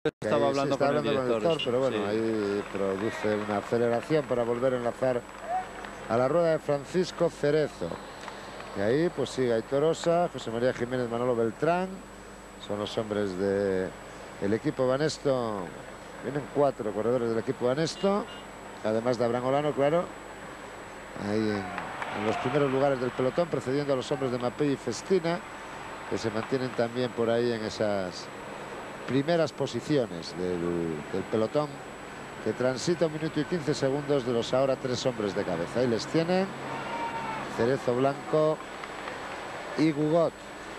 Estaba hablando, está con el hablando director, con el director, pero bueno, sí. ahí produce una aceleración para volver a enlazar a la rueda de Francisco Cerezo. Y ahí pues sigue Aitor Osa, José María Jiménez, Manolo Beltrán. Son los hombres del equipo Banesto. Vienen 4 corredores del equipo Banesto, además de Abraham Olano, claro. Ahí en los primeros lugares del pelotón, precediendo a los hombres de Mapei y Festina, que se mantienen también por ahí en esas primeras posiciones del pelotón, que transita 1 minuto y 15 segundos de los ahora 3 hombres de cabeza. Ahí les tienen Cerezo, Blanco y Gugot.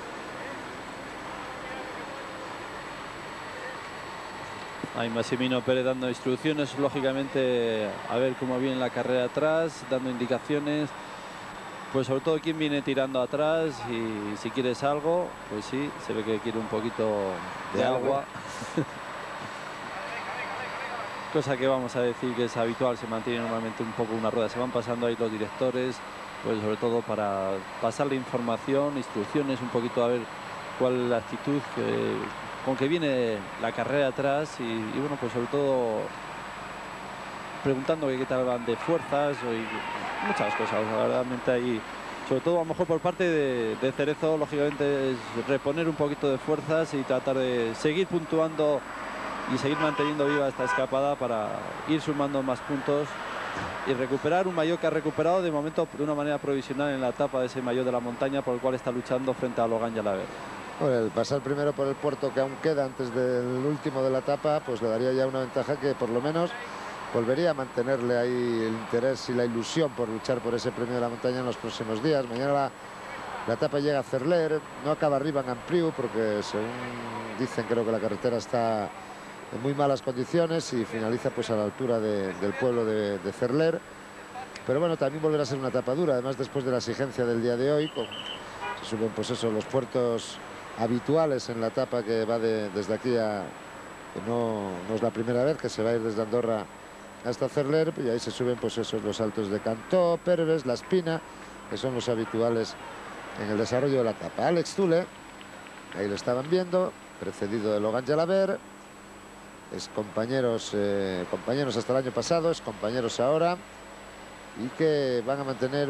Ahí Massimino Pérez dando instrucciones, lógicamente, a ver cómo viene la carrera atrás, dando indicaciones. Pues sobre todo quién viene tirando atrás, y si quieres algo, pues sí, se ve que quiere un poquito de agua. Cosa que vamos a decir que es habitual, se mantiene normalmente un poco una rueda. Se van pasando ahí los directores, pues sobre todo para pasarle información, instrucciones, un poquito a ver cuál es la actitud con que viene la carrera atrás. Y bueno, pues sobre todo preguntando qué tal van de fuerzas y muchas cosas. O sea, verdaderamente ahí, sobre todo a lo mejor por parte de Cerezo, lógicamente es reponer un poquito de fuerzas y tratar de seguir puntuando y seguir manteniendo viva esta escapada para ir sumando más puntos y recuperar un maillot que ha recuperado de momento de una manera provisional en la etapa de ese maillot de la montaña, por el cual está luchando frente a Logan Jalabert. Bueno, el pasar primero por el puerto que aún queda antes del último de la etapa, pues le daría ya una ventaja que por lo menos volvería a mantenerle ahí el interés y la ilusión por luchar por ese premio de la montaña en los próximos días. Mañana la etapa llega a Cerler, no acaba arriba en Ampriu porque, según dicen, creo que la carretera está en muy malas condiciones y finaliza pues a la altura del pueblo de Cerler. Pero bueno, también volverá a ser una etapa dura, además después de la exigencia del día de hoy, se suben pues eso, los puertos habituales en la etapa que va desde aquí a... que no es la primera vez que se va a ir desde Andorra hasta Cerler, y ahí se suben pues esos los altos de Cantó, Perves, La Espina, que son los habituales en el desarrollo de la etapa. Alex Zule, ahí lo estaban viendo, precedido de Logan Jalabert. Es compañeros hasta el año pasado, es compañeros ahora, y que van a mantener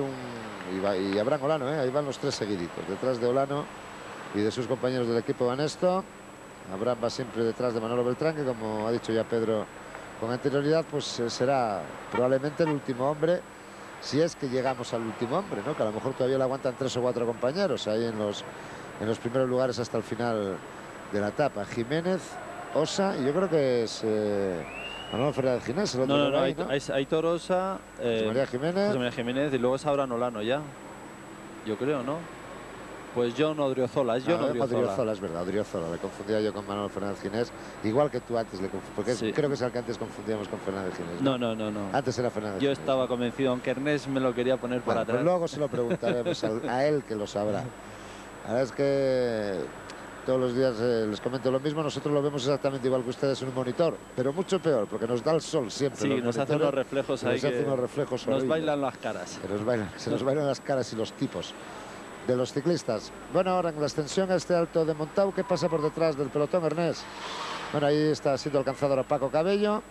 y Abraham Olano, ahí van los 3 seguiditos, detrás de Olano y de sus compañeros del equipo Banesto. Abraham va siempre detrás de Manolo Beltrán, que, como ha dicho ya Pedro con anterioridad, pues será probablemente el último hombre, si es que llegamos al último hombre, ¿no? Que a lo mejor todavía le aguantan 3 o 4 compañeros ahí en los primeros lugares hasta el final de la etapa. Jiménez, Osa, y yo creo que es Manolo Fernández Ginés. No, es Aitor Osa, José María Jiménez, y luego es Abraham Olano ya, yo creo, ¿no? Pues John Odriozola, es John Odriozola. Es verdad, Odriozola, le confundía yo con Manolo Fernández Ginés, igual que tú antes le confundías, porque sí, creo que es el que antes confundíamos con Fernández Ginés. No. Antes era Fernández Yo Ginés, estaba convencido, aunque Ernest me lo quería poner por atrás. Pues luego se lo preguntaremos a él, que lo sabrá. La verdad es que todos los días les comento lo mismo. Nosotros lo vemos exactamente igual que ustedes en un monitor, pero mucho peor, porque nos da el sol siempre. Sí, nos hacen unos reflejos ahí, nos bailan las caras. Se nos bailan las caras y los tipos de los ciclistas. Bueno, ahora en la extensión a este Alto de Montau, ¿qué pasa por detrás del pelotón, Ernest? Bueno, ahí está siendo alcanzado ahora Paco Cabello.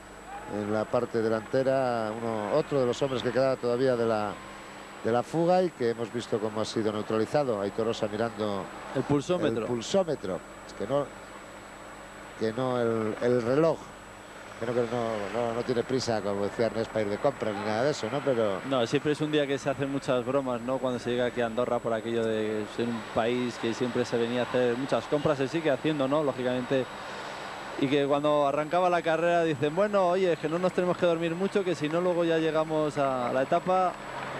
En la parte delantera, otro de los hombres que quedaba todavía de la fuga, y que hemos visto cómo ha sido neutralizado. Aitor Osa mirando el pulsómetro. Es que no el reloj. Creo que no tiene prisa, como decía Ernest, para ir de compras ni nada de eso, ¿no? Pero no, siempre es un día que se hacen muchas bromas, ¿no? Cuando se llega aquí a Andorra, por aquello de ser un país que siempre se venía a hacer muchas compras, se sigue haciendo, ¿no? Lógicamente. Y que cuando arrancaba la carrera dicen, bueno, oye, que no nos tenemos que dormir mucho, que si no luego ya llegamos a la etapa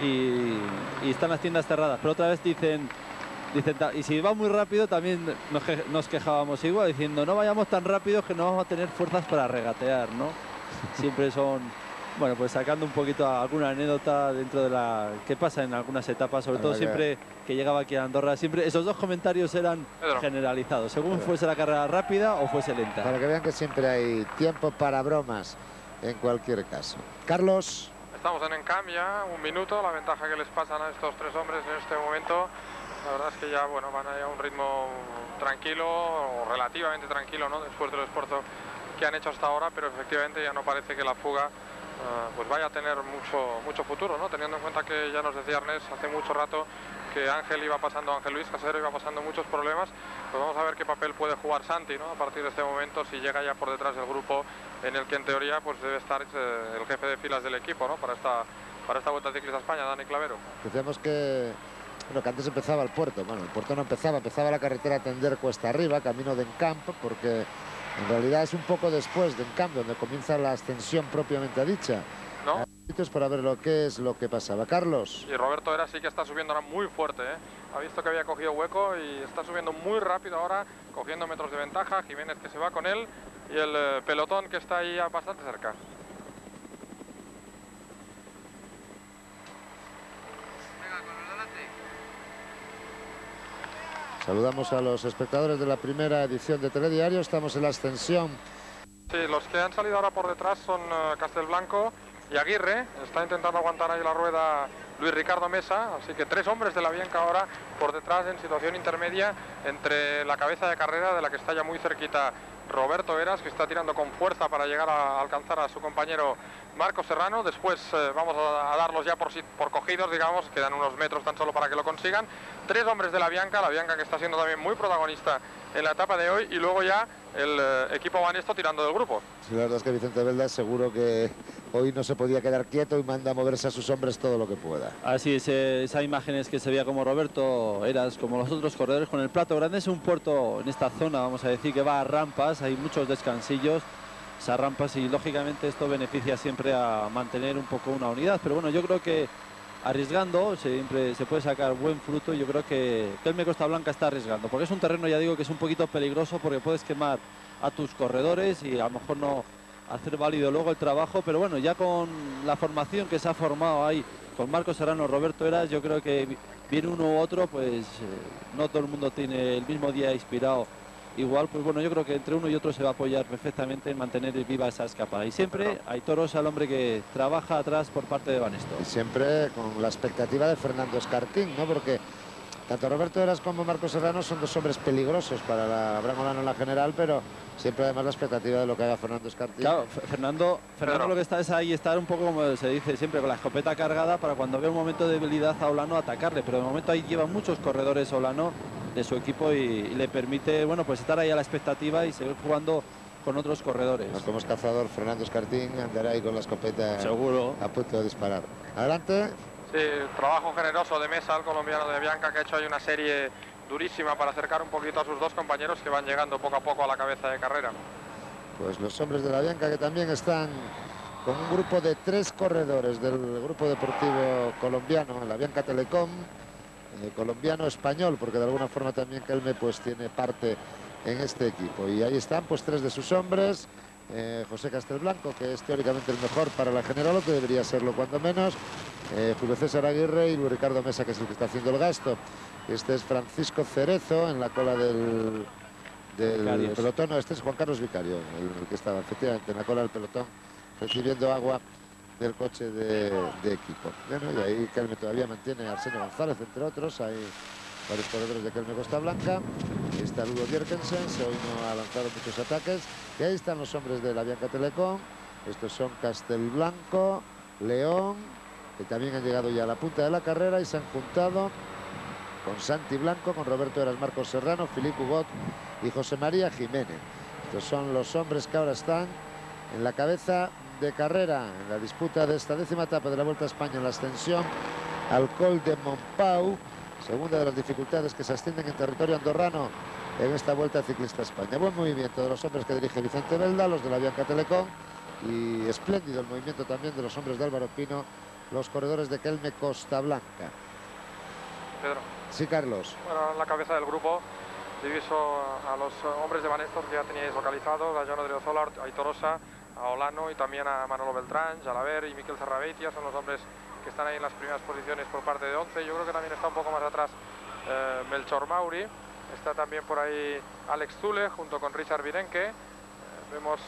y están las tiendas cerradas. Pero otra vez dicen, y si va muy rápido también nos quejábamos igual, diciendo, no vayamos tan rápido que no vamos a tener fuerzas para regatear, ¿no? Siempre son, bueno, pues sacando un poquito alguna anécdota dentro de la que pasa en algunas etapas, sobre todo siempre que llegaba aquí a Andorra, siempre esos dos comentarios eran generalizados, según fuese la carrera rápida o fuese lenta. Para que vean que siempre hay tiempo para bromas en cualquier caso. Carlos. Estamos en Encamp ya, 1 minuto, la ventaja que les pasan a estos 3 hombres en este momento. La verdad es que ya, bueno, van a un ritmo tranquilo, o relativamente tranquilo, ¿no? Después del esfuerzo que han hecho hasta ahora, pero efectivamente ya no parece que la fuga pues vaya a tener mucho futuro, ¿no? Teniendo en cuenta que ya nos decía Ernest hace mucho rato que Ángel Luis Casero iba pasando muchos problemas. Pues vamos a ver qué papel puede jugar Santi, ¿no? A partir de este momento, si llega ya por detrás del grupo en el que en teoría pues debe estar el jefe de filas del equipo, ¿no? Para esta Vuelta Ciclista a España, Dani Clavero. Decíamos que, bueno, que antes empezaba el puerto. Bueno, el puerto no empezaba la carretera a tender cuesta arriba, camino de Encamp, porque en realidad es un poco después de Encamp donde comienza la ascensión propiamente dicha. ¿No? Para ver qué es lo que pasaba. Carlos. Y Roberto Heras sí que está subiendo ahora muy fuerte, ¿eh? Ha visto que había cogido hueco y está subiendo muy rápido ahora, cogiendo metros de ventaja. Jiménez que se va con él y el pelotón que está ahí bastante cerca. Saludamos a los espectadores de la primera edición de Telediario. Estamos en la ascensión. Sí, los que han salido ahora por detrás son Castelblanco y Aguirre. Está intentando aguantar ahí la rueda Luis Ricardo Mesa, así que 3 hombres de la Bianca ahora por detrás en situación intermedia entre la cabeza de carrera, de la que está ya muy cerquita Roberto Heras, que está tirando con fuerza para llegar a alcanzar a su compañero Marcos Serrano. Después vamos a darlos ya por cogidos, digamos, quedan unos metros tan solo para que lo consigan. 3 hombres de la Bianca que está siendo también muy protagonista en la etapa de hoy, y luego ya el equipo Banesto tirando del grupo. Sí, la verdad es que Vicente Belda seguro que hoy no se podía quedar quieto y manda a moverse a sus hombres todo lo que pueda. Así es, esa imagen es que se veía como Roberto Heras, como los otros corredores con el plato grande. Es un puerto en esta zona, vamos a decir, que va a rampas, hay muchos descansillos, esas rampas, y lógicamente esto beneficia siempre a mantener un poco una unidad. Pero bueno, yo creo que arriesgando siempre se puede sacar buen fruto. Yo creo que Kelme Costa Blanca está arriesgando, porque es un terreno, ya digo, que es un poquito peligroso, porque puedes quemar a tus corredores y a lo mejor no hacer válido luego el trabajo. Pero bueno, ya con la formación que se ha formado ahí con Marcos Serrano, Roberto Heras, yo creo que viene uno u otro, pues no todo el mundo tiene el mismo día inspirado igual. Pues bueno, yo creo que entre uno y otro se va a apoyar perfectamente en mantener viva esa escapada. Y siempre hay toros al hombre que trabaja atrás por parte de Banesto. Y siempre con la expectativa de Fernando Escartín, ¿no? Porque tanto Roberto Heras como Marcos Serrano son 2 hombres peligrosos para la Abraham Olano en la general, pero siempre además la expectativa de lo que haga Fernando Escartín. Claro, Fernando lo que está es ahí estar un poco, como se dice siempre, con la escopeta cargada para cuando vea un momento de debilidad a Olano atacarle, pero de momento ahí lleva muchos corredores Olano de su equipo y le permite, bueno, pues estar ahí a la expectativa y seguir jugando con otros corredores. Como es cazador, Fernando Escartín andará ahí con la escopeta seguro a punto de disparar. Adelante. Sí, trabajo generoso de Mesa, el colombiano de Bianca, que ha hecho ahí una serie durísima para acercar un poquito a sus 2 compañeros que van llegando poco a poco a la cabeza de carrera. Pues los hombres de la Bianca, que también están con un grupo de 3 corredores del grupo deportivo colombiano, la Bianca Telecom, colombiano-español, porque de alguna forma también Kelme pues tiene parte en este equipo. Y ahí están pues 3 de sus hombres. José Castelblanco, que es teóricamente el mejor para la general, o que debería serlo cuando menos. Julio César Aguirre y Luis Ricardo Mesa, que es el que está haciendo el gasto. Este es Francisco Cerezo en la cola del pelotón. No, este es Juan Carlos Vicario, el que estaba efectivamente en la cola del pelotón recibiendo agua del coche de equipo. Bueno, y ahí Kelme todavía mantiene a Arsenio González, entre otros. Hay varios corredores de Kelme Costa Blanca. Ahí está Ludo Bjerkensen, hoy no ha lanzado muchos ataques. Y ahí están los hombres de la Bianca Telecom. Estos son Castelblanco, León, que también han llegado ya a la punta de la carrera y se han juntado con Santi Blanco, con Roberto Heras, Marcos Serrano, Philippe Hugot y José María Jiménez. Estos son los hombres que ahora están en la cabeza de carrera en la disputa de esta 10ª etapa de la Vuelta a España en la ascensión al Col de Montpau, segunda de las dificultades que se ascienden en territorio andorrano en esta Vuelta Ciclista a España. Buen movimiento de los hombres que dirige Vicente Belda, los de la Bianca Telecom, y espléndido el movimiento también de los hombres de Álvaro Pino, los corredores de Kelme Costa Blanca. Pedro. Sí, Carlos. Bueno, en la cabeza del grupo diviso a los hombres de Banestos que ya teníais localizados, a John Odriozola, a Aitor Osa, a Olano y también a Manolo Beltrán, Jalaber y Miquel Serrabeitia. Son los hombres que están ahí en las primeras posiciones por parte de 11. Yo creo que también está un poco más atrás Melchor Mauri. Está también por ahí Alex Zule junto con Richard Virenque. Vemos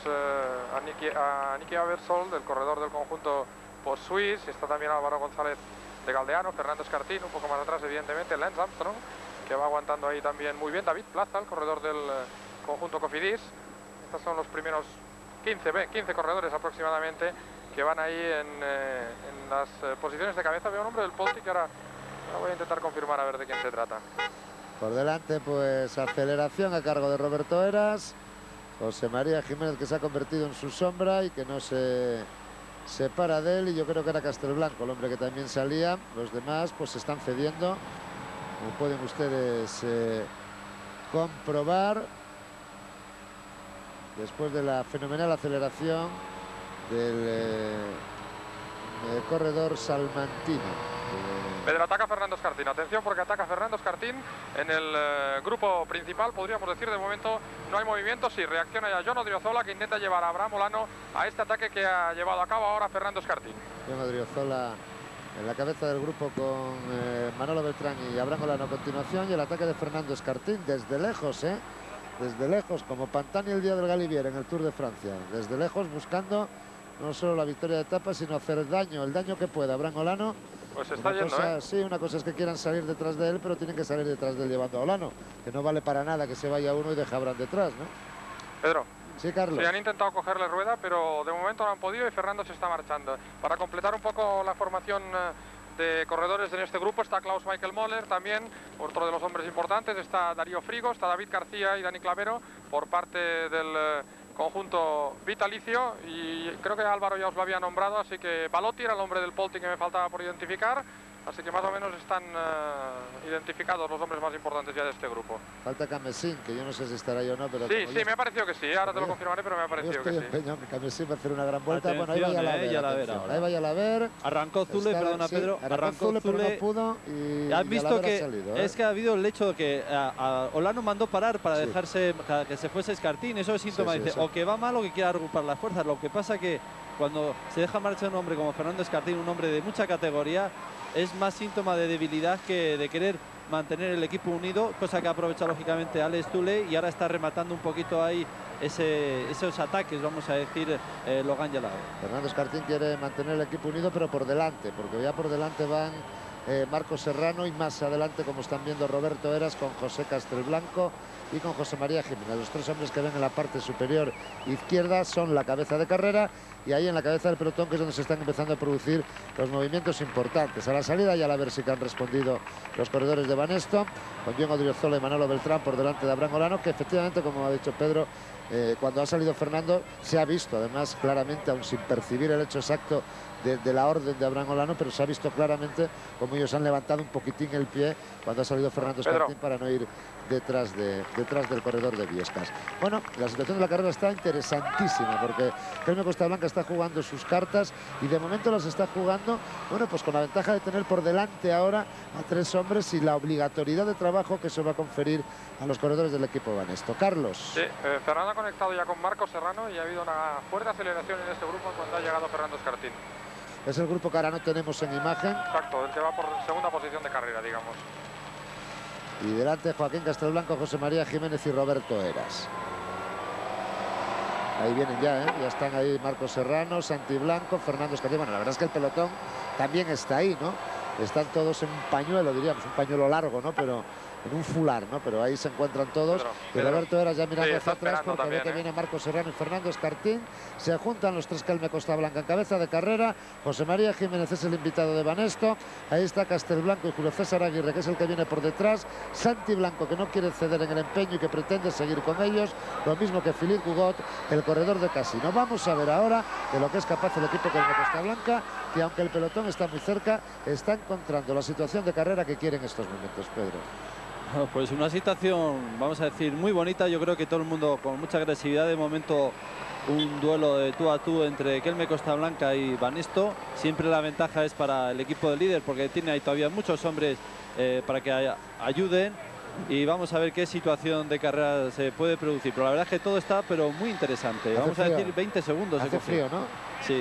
a Niki Abersol, del corredor del conjunto Post Suisse. Está también Álvaro González de Galdeano, Fernando Escartín, un poco más atrás evidentemente Lance Armstrong, que va aguantando ahí también muy bien. David Plaza, el corredor del conjunto Cofidis. Estos son los primeros 15 corredores aproximadamente que van ahí en las posiciones de cabeza. Veo un hombre del Polti que ahora voy a intentar confirmar a ver de quién se trata. Por delante, pues aceleración a cargo de Roberto Heras. José María Jiménez, que se ha convertido en su sombra y que no se separa de él. Y yo creo que era Castelblanco el hombre que también salía. Los demás pues se están cediendo, como pueden ustedes comprobar, después de la fenomenal aceleración del corredor salmantino. Pedro, ataca Fernando Escartín. Atención, porque ataca Fernando Escartín en el grupo principal. Podríamos decir, de momento no hay movimiento. Sí, reacciona ya Jon Odriozola, que intenta llevar a Abraham Olano a este ataque que ha llevado a cabo ahora Fernando Escartín. Jon Odriozola en la cabeza del grupo con Manolo Beltrán y Abraham Olano a continuación. Y el ataque de Fernando Escartín desde lejos, desde lejos, como Pantani el día del Galibier en el Tour de Francia. Desde lejos, buscando no solo la victoria de etapa, sino hacer daño, el daño que pueda. Abraham Olano. Pues se está yendo, Sí, una cosa es que quieran salir detrás de él, pero tienen que salir detrás de él llevando a Olano, que no vale para nada que se vaya uno y deje a Abraham detrás, ¿no? Pedro. Sí, Carlos. Sí, han intentado cogerle rueda, pero de momento no han podido y Fernando se está marchando. Para completar un poco la formación de corredores en este grupo está Klaus Michael Moller, también otro de los hombres importantes. Está Darío Frigo, está David García y Dani Clavero por parte del conjunto vitalicio, y creo que Álvaro ya os lo había nombrado, así que Balotti era el hombre del Polti que me faltaba por identificar. Así que más o menos están identificados los hombres más importantes ya de este grupo. Falta Camesín, que yo no sé si estará ahí o no, pero... Sí, me ha parecido que sí, ahora te lo confirmaré, pero me ha parecido que sí. Yo estoy empeñado que Camesín va a hacer una gran vuelta. Atención, bueno, ahí vaya ahí vaya a ver. Arrancó Zule, perdona Pedro, arrancó Zule, pero no pudo y has visto que salido, es que ha habido el hecho de que a Olano mandó parar para dejarse que se fuese Escartín. Eso es síntoma, dice, o que va mal o que quiere agrupar las fuerzas. Lo que pasa que cuando se deja marchar un hombre como Fernando Escartín, un hombre de mucha categoría, es más síntoma de debilidad que de querer mantener el equipo unido, cosa que ha aprovechado lógicamente Alex Zule, y ahora está rematando un poquito ahí esos ataques, vamos a decir, Logan Yalao. Fernando Escartín quiere mantener el equipo unido, pero por delante, porque ya por delante van Marcos Serrano y más adelante, como están viendo, Roberto Heras con José Castelblanco y con José María Jiménez. Los tres hombres que ven en la parte superior izquierda son la cabeza de carrera, y ahí en la cabeza del pelotón, que es donde se están empezando a producir los movimientos importantes. A la salida ya a ver si han respondido los corredores de Banesto, con Jon Odriozola y Manolo Beltrán por delante de Abraham Olano, que efectivamente, como ha dicho Pedro, cuando ha salido Fernando se ha visto además claramente, aún sin percibir el hecho exacto de la orden de Abraham Olano, pero se ha visto claramente como ellos han levantado un poquitín el pie cuando ha salido Fernando Escartín para no ir detrás del corredor de Viescas. Bueno, la situación de la carrera está interesantísima, porque Jaime Costablanca está jugando sus cartas y de momento las está jugando, bueno, pues con la ventaja de tener por delante ahora a tres hombres y la obligatoriedad de trabajo que eso va a conferir a los corredores del equipo Banesto. Carlos. Sí, Fernando ha conectado ya con Marcos Serrano y ha habido una fuerte aceleración en este grupo cuando ha llegado Fernando Escartín. Es el grupo que ahora no tenemos en imagen. Exacto, el que va por segunda posición de carrera, digamos. Y delante Joaquín Castelblanco, José María Jiménez y Roberto Heras. Ahí vienen ya, ya están ahí Marcos Serrano, Santi Blanco, Fernando Escartín. Bueno, la verdad es que el pelotón también está ahí, ¿no? Están todos en un pañuelo, diríamos, un pañuelo largo, ¿no? Pero en un fular, ¿no? Pero ahí se encuentran todos. Y Roberto Heras ya mirando hacia atrás, porque ve que viene Marcos Serrano y Fernando Escartín. Se juntan los tres Kelme Costablanca en cabeza de carrera. José María Jiménez es el invitado de Banesto. Ahí está Castelblanco y Julio César Aguirre, que es el que viene por detrás. Santi Blanco, que no quiere ceder en el empeño y que pretende seguir con ellos. Lo mismo que Philippe Gugot, el corredor de Casino. Vamos a ver ahora de lo que es capaz el equipo Kelme Costablanca, que aunque el pelotón está muy cerca, está encontrando la situación de carrera que quiere en estos momentos, Pedro. Pues una situación, vamos a decir, muy bonita. Yo creo que todo el mundo con mucha agresividad. De momento, un duelo de tú a tú entre Kelme Costablanca y Banesto. Siempre la ventaja es para el equipo del líder, porque tiene ahí todavía muchos hombres para que ayuden. Y vamos a ver qué situación de carrera se puede producir. Pero la verdad es que todo está muy interesante. Vamos a decir 20 segundos. Hace frío, ¿no? Sí.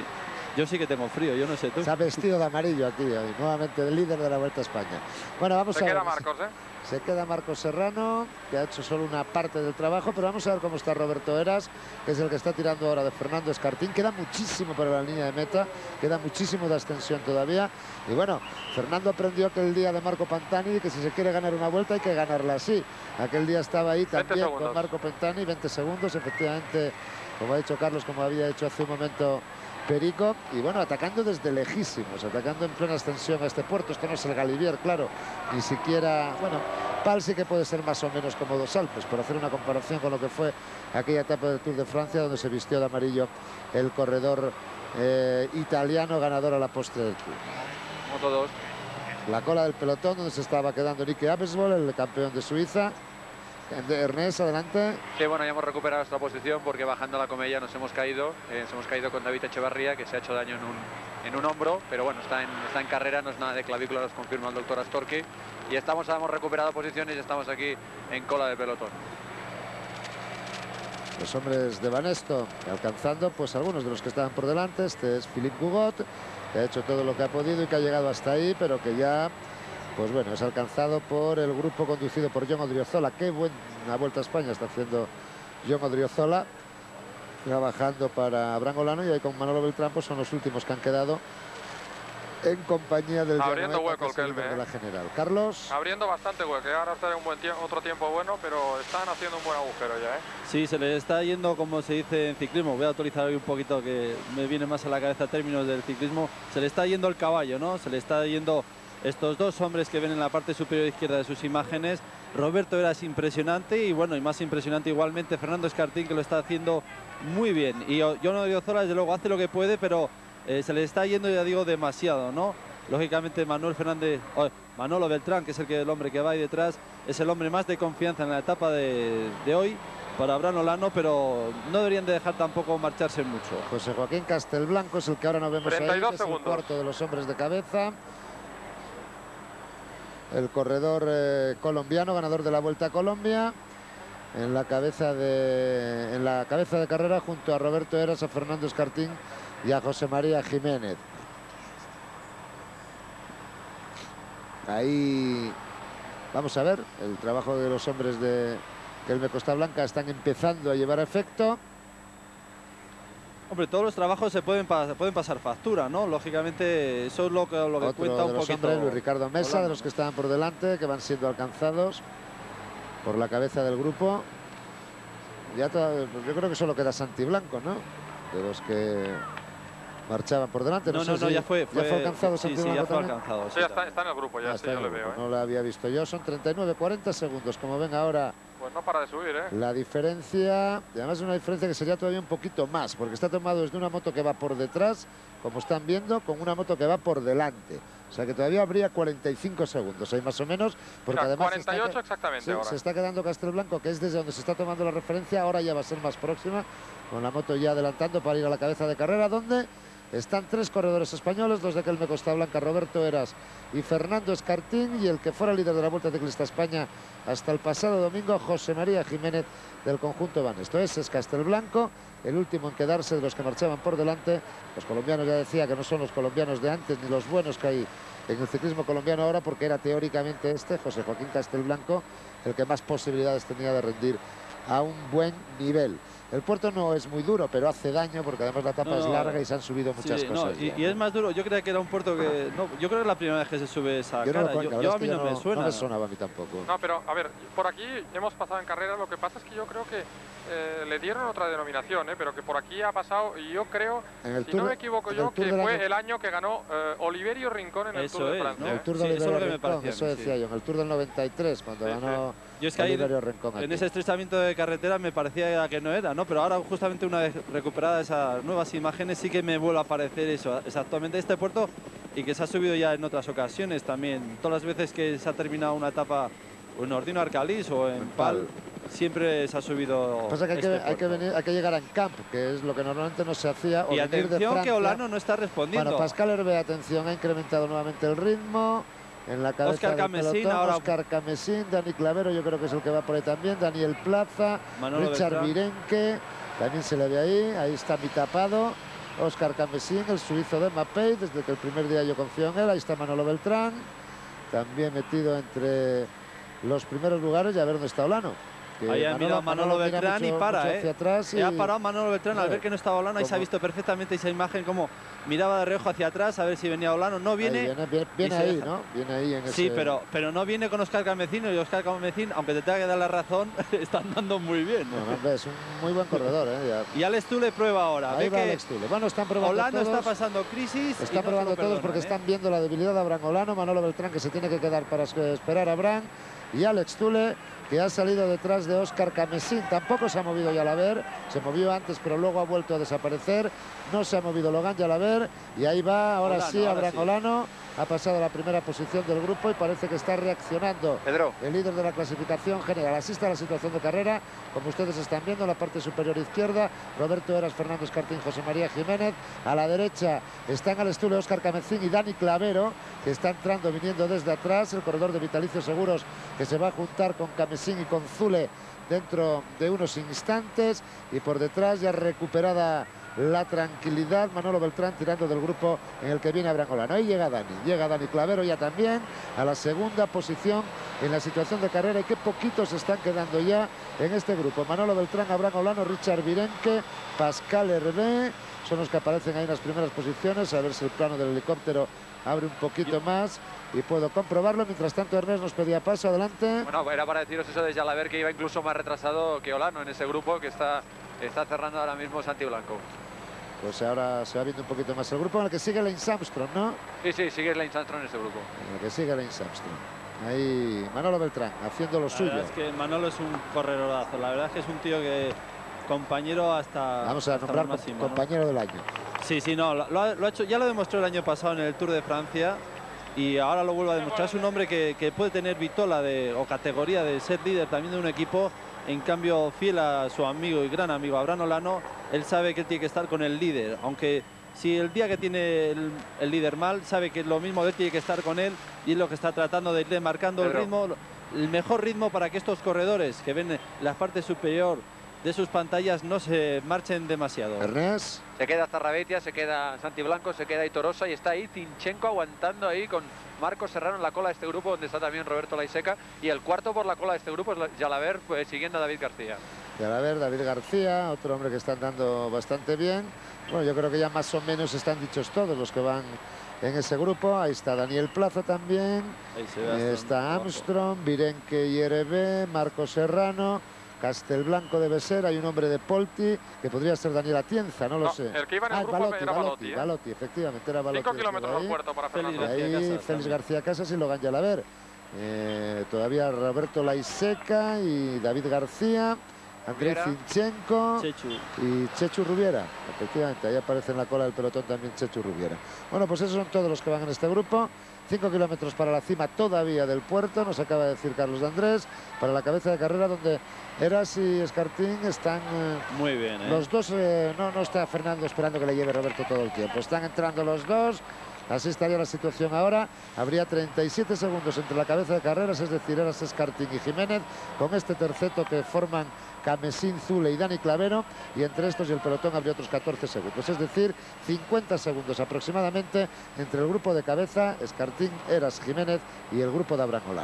Yo sí que tengo frío, yo no sé tú. Se ha vestido de amarillo aquí hoy, nuevamente el líder de la Vuelta a España. Bueno, vamos a ver. Se queda Marcos, ¿eh? Se queda Marcos Serrano, que ha hecho solo una parte del trabajo, pero vamos a ver cómo está Roberto Heras, que es el que está tirando ahora de Fernando Escartín. Queda muchísimo para la línea de meta, queda muchísimo de ascensión todavía. Y bueno, Fernando aprendió aquel día de Marco Pantani que si se quiere ganar una vuelta hay que ganarla así. Aquel día estaba ahí también con Marco Pantani, 20 segundos, efectivamente, como ha dicho Carlos, como había hecho hace un momento Perico, y bueno, atacando desde lejísimos, atacando en plena ascensión a este puerto. Esto no es el Galibier, claro, ni siquiera, bueno, Pal sí que puede ser más o menos como Dos Alpes, por hacer una comparación con lo que fue aquella etapa del Tour de Francia, donde se vistió de amarillo el corredor italiano, ganador a la postre del Tour. Moto 2. La cola del pelotón, donde se estaba quedando Nicky Abelsvold, el campeón de Suiza. Ernest, adelante. Sí, bueno, ya hemos recuperado nuestra posición porque bajando la Comella nos hemos caído con David Echevarría, que se ha hecho daño en un hombro, pero bueno, está en carrera, no es nada de clavícula, nos confirma el doctor Astorki, y hemos recuperado posiciones y estamos aquí en cola de pelotón. Los hombres de Banesto alcanzando pues algunos de los que estaban por delante. Este es Philippe Gougot, que ha hecho todo lo que ha podido y que ha llegado hasta ahí, pero que ya, pues bueno, es alcanzado por el grupo conducido por Jon Odriozola. Qué buena Vuelta a España está haciendo Jon Odriozola, trabajando para Brangolano, y ahí con Manolo Beltrán pues son los últimos que han quedado en compañía del abriendo hueco el Kelme, de la general. Carlos. Abriendo bastante hueco, ahora está en un buen otro tiempo bueno, pero están haciendo un buen agujero ya, ¿eh? Sí, se le está yendo, como se dice en ciclismo. Voy a actualizar hoy un poquito, que me viene más a la cabeza términos del ciclismo. Se le está yendo el caballo, ¿no? Se le está yendo estos dos hombres que ven en la parte superior izquierda de sus imágenes. Roberto Heras impresionante, y bueno, y más impresionante igualmente Fernando Escartín, que lo está haciendo muy bien. Y Jon Odriozola, desde luego, hace lo que puede, pero se le está yendo, ya digo, demasiado, ¿no? Lógicamente Manolo Beltrán, que es el hombre que va ahí detrás, es el hombre más de confianza en la etapa de hoy para Brangolano, pero no deberían de dejar tampoco marcharse mucho. José Joaquín Castelblanco es el que ahora no vemos ahí, que es el cuarto de los hombres de cabeza. El corredor colombiano, ganador de la Vuelta a Colombia, en la cabeza de carrera, junto a Roberto Heras, a Fernando Escartín y a José María Jiménez. Ahí vamos a ver el trabajo de los hombres de Kelme Costa Blanca. Están empezando a llevar efecto. Hombre, todos los trabajos se pueden pasar factura, ¿no? Lógicamente, eso es lo que cuenta un poquito. Hombres, Luis Ricardo Mesa, Holanda, de los que estaban por delante, que van siendo alcanzados por la cabeza del grupo. Ya yo creo que solo queda Santi Blanco, ¿no? De los que marchaban por delante. No, ya fue alcanzado Santi Blanco. Sí, ya fue alcanzado. Sí, está en el grupo, ya, sí, yo le veo. No lo había visto yo. Son 39-40 segundos, como ven ahora. Pues no para de subir, ¿eh? La diferencia, y además una diferencia que sería todavía un poquito más, porque está tomado desde una moto que va por detrás, como están viendo, con una moto que va por delante. O sea que todavía habría 45 segundos ahí más o menos, porque mira, además 48 exactamente ahora. Se está quedando Castelblanco, que es desde donde se está tomando la referencia. Ahora ya va a ser más próxima, con la moto ya adelantando para ir a la cabeza de carrera, donde están tres corredores españoles, los de Kelme Costa Blanca, Roberto Heras y Fernando Escartín, y el que fuera líder de la Vuelta Ciclista España hasta el pasado domingo, José María Jiménez, del conjunto Banesto. Ese es Castelblanco, el último en quedarse de los que marchaban por delante. Los colombianos, ya decía, que no son los colombianos de antes ni los buenos que hay en el ciclismo colombiano ahora, porque era teóricamente José Joaquín Castelblanco, el que más posibilidades tenía de rendir a un buen nivel. El puerto no es muy duro, pero hace daño, porque además la etapa es larga y se han subido muchas cosas. Y es más duro. Yo creía que era un puerto que... No, yo creo que es la primera vez que se sube esa cara. Yo a mí no me suena. No me sonaba a mí tampoco. No, pero a ver, por aquí hemos pasado en carrera. Lo que pasa es que yo creo que le dieron otra denominación, pero que por aquí ha pasado, y yo creo, si no me equivoco yo, que fue el año que ganó Oliverio Rincón en el Tour de Francia. ¿No? El Tour de Oliverio Rincón, eso decía yo, en el Tour del 93, cuando ganó Oliverio Rincón aquí. En ese estrechamiento de carretera me parecía que no era, ¿no? Pero ahora, justamente una vez recuperadas esas nuevas imágenes, sí que me vuelve a aparecer eso, exactamente este puerto, y que se ha subido ya en otras ocasiones también. Todas las veces que se ha terminado una etapa en Ordino Arcalís o en Pal, siempre se ha subido. Pasa que hay que llegar a Camp, que es lo que normalmente no se hacía. Y atención, que Olano no está respondiendo. Bueno, Pascal Hervé, atención, ha incrementado nuevamente el ritmo. En la cabeza Oscar Camesín, ahora Oscar Camesín, Dani Clavero, yo creo que es el que va por ahí también. Daniel Plaza, Manolo Richard Beltrán. Virenque, también se le ve ahí. Ahí está mi tapado. Óscar Camesín, el suizo de Mapei, desde que el primer día yo confío en él. Ahí está Manolo Beltrán, también metido entre los primeros lugares, y a ver dónde está Olano. Ahí ha mirado Manolo Beltrán y para, hacia atrás y ha parado Manolo Beltrán al ver que no estaba Olano. Ahí se ha visto perfectamente esa imagen, como miraba de reojo hacia atrás a ver si venía Olano. No viene. Viene ahí, ¿no? Viene ahí en sí, ese... pero no viene con Óscar Camecín, y Óscar Camecín, aunque te tenga que dar la razón, está andando muy bien. No, es un muy buen corredor, ¿eh? Y Alex Thule prueba ahora. Ahí ve va que Alex Thule. Bueno, están probando Olano todos. está pasando crisis. Están probando todos porque están viendo la debilidad de Abraham Olano. Manolo Beltrán, que se tiene que quedar para esperar a Abraham. Y Alex Thule, que ha salido detrás de Óscar Camesín. Tampoco se ha movido Yalaber, se movió antes pero luego ha vuelto a desaparecer. No se ha movido Logan Yalaber, y ahí va, ahora Olano, sí, ahora Abraham sí. Olano ha pasado a la primera posición del grupo y parece que está reaccionando. Pedro. El líder de la clasificación general. Así está la situación de carrera, como ustedes están viendo, en la parte superior izquierda, Roberto Heras, Fernando Escartín, José María Jiménez. A la derecha están Alex Thule, Óscar Camecín y Dani Clavero, que está entrando, viniendo desde atrás, el corredor de Vitalicio Seguros, que se va a juntar con Camesín y con Thule dentro de unos instantes. Y por detrás, ya recuperada la tranquilidad, Manolo Beltrán tirando del grupo en el que viene Abraham Olano. Ahí llega Dani Clavero ya también a la segunda posición en la situación de carrera, y qué poquitos están quedando ya en este grupo. Manolo Beltrán, Abraham Olano, Richard Virenque, Pascal Hervé son los que aparecen ahí en las primeras posiciones. A ver si el plano del helicóptero abre un poquito más y puedo comprobarlo. Mientras tanto, Ernest nos pedía paso. Adelante. Bueno, era para deciros eso de Yalaber, que iba incluso más retrasado que Olano en ese grupo, que está cerrando ahora mismo Santi Blanco. Pues ahora se va viendo un poquito más el grupo, en el que sigue Lance Armstrong, ¿no? Sí, sigue Lance Armstrong en ese grupo. En el que sigue Lance Armstrong. Ahí Manolo Beltrán haciendo lo suyo. La verdad es que Manolo es un corredorazo. La verdad es que es un tío que compañero hasta... Vamos a hasta nombrar lo máximo, compañero del año. Sí, no, lo ha hecho, ya lo demostró el año pasado en el Tour de Francia, y ahora lo vuelve a demostrar. Es un hombre que puede tener vitola o categoría de ser líder también de un equipo. En cambio, fiel a su amigo y gran amigo Abraham Olano, él sabe que él tiene que estar con el líder. Aunque si el día que tiene el líder mal, sabe que lo mismo que él tiene que estar con él, y es lo que está tratando de irle marcando el ritmo, el mejor ritmo, para que estos corredores que ven la parte superior de sus pantallas no se marchen demasiado. Ernest. Se queda Zarrabetia, se queda Santi Blanco, se queda Itorosa, y está ahí Tinchenko aguantando ahí con Marcos Serrano en la cola de este grupo, donde está también Roberto Laiseca, y el cuarto por la cola de este grupo es Yalaber, pues, siguiendo a David García. Yalaber, David García, otro hombre que está andando bastante bien. Bueno, yo creo que ya más o menos están dichos todos los que van en ese grupo. Ahí está Daniel Plaza también. Ahí se ve está Armstrong, Virenque y Hervé, Marcos Serrano, Castelblanco debe ser. Hay un hombre de Polti que podría ser Daniel Atienza, no lo sé. El que iba en el grupo era Balotti. Balotti, efectivamente, era Balotti. 5 kilómetros al puerto para Fernando. Ahí Félix García Casas y Logan Yalaber. Todavía Roberto Laiseca y David García, Andrei Zinchenko y Chechu Rubiera. Efectivamente, ahí aparece en la cola del pelotón también Chechu Rubiera. Bueno, pues esos son todos los que van en este grupo. 5 kilómetros para la cima todavía del puerto, nos acaba de decir Carlos de Andrés, para la cabeza de carrera, donde Heras y Escartín están muy bien, los dos. No está Fernando esperando que le lleve Roberto todo el tiempo, están entrando los dos. Así estaría la situación ahora. Habría 37 segundos entre la cabeza de carreras, es decir, Heras, Escartín y Jiménez, con este terceto que forman Camesín, Thule y Dani Clavero, y entre estos y el pelotón habría otros 14 segundos, es decir, 50 segundos aproximadamente entre el grupo de cabeza, Escartín, Heras, Jiménez, y el grupo de Abraham Olano.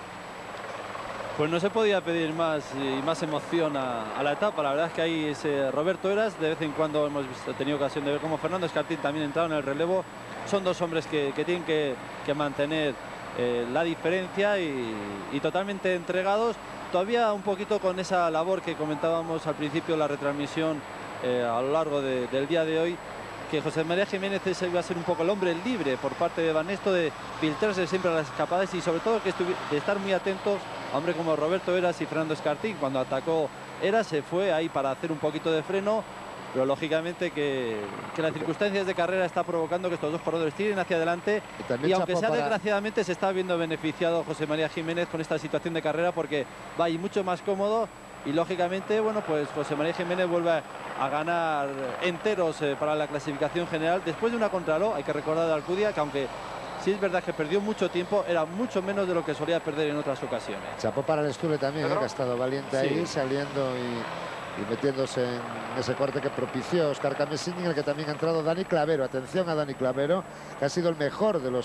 Pues no se podía pedir más y más emoción a la etapa. La verdad es que ahí ese Roberto Heras, de vez en cuando hemos tenido ocasión de ver cómo Fernando Escartín también entrado en el relevo. Son dos hombres que tienen que mantener la diferencia y totalmente entregados. Todavía un poquito con esa labor que comentábamos al principio de la retransmisión a lo largo del día de hoy, que José María Jiménez iba a ser un poco el hombre libre por parte de Banesto, de filtrarse siempre a las escapadas, y sobre todo de estar muy atentos a hombre como Roberto Heras y Fernando Escartín. Cuando atacó Heras se fue ahí para hacer un poquito de freno, pero lógicamente que las circunstancias de carrera está provocando que estos dos corredores tiren hacia adelante, y aunque sea desgraciadamente se está viendo beneficiado José María Jiménez con esta situación de carrera, porque va ahí mucho más cómodo, y lógicamente, bueno, pues José María Jiménez vuelve a ganar enteros para la clasificación general después de una contrarreloj. Hay que recordar de Alcudia que, aunque sí es verdad que perdió mucho tiempo, era mucho menos de lo que solía perder en otras ocasiones. Chapó para el Thule también, que ha estado valiente ahí, saliendo y metiéndose en ese corte que propició Óscar Camesín, en el que también ha entrado Dani Clavero. Atención a Dani Clavero, que ha sido el mejor de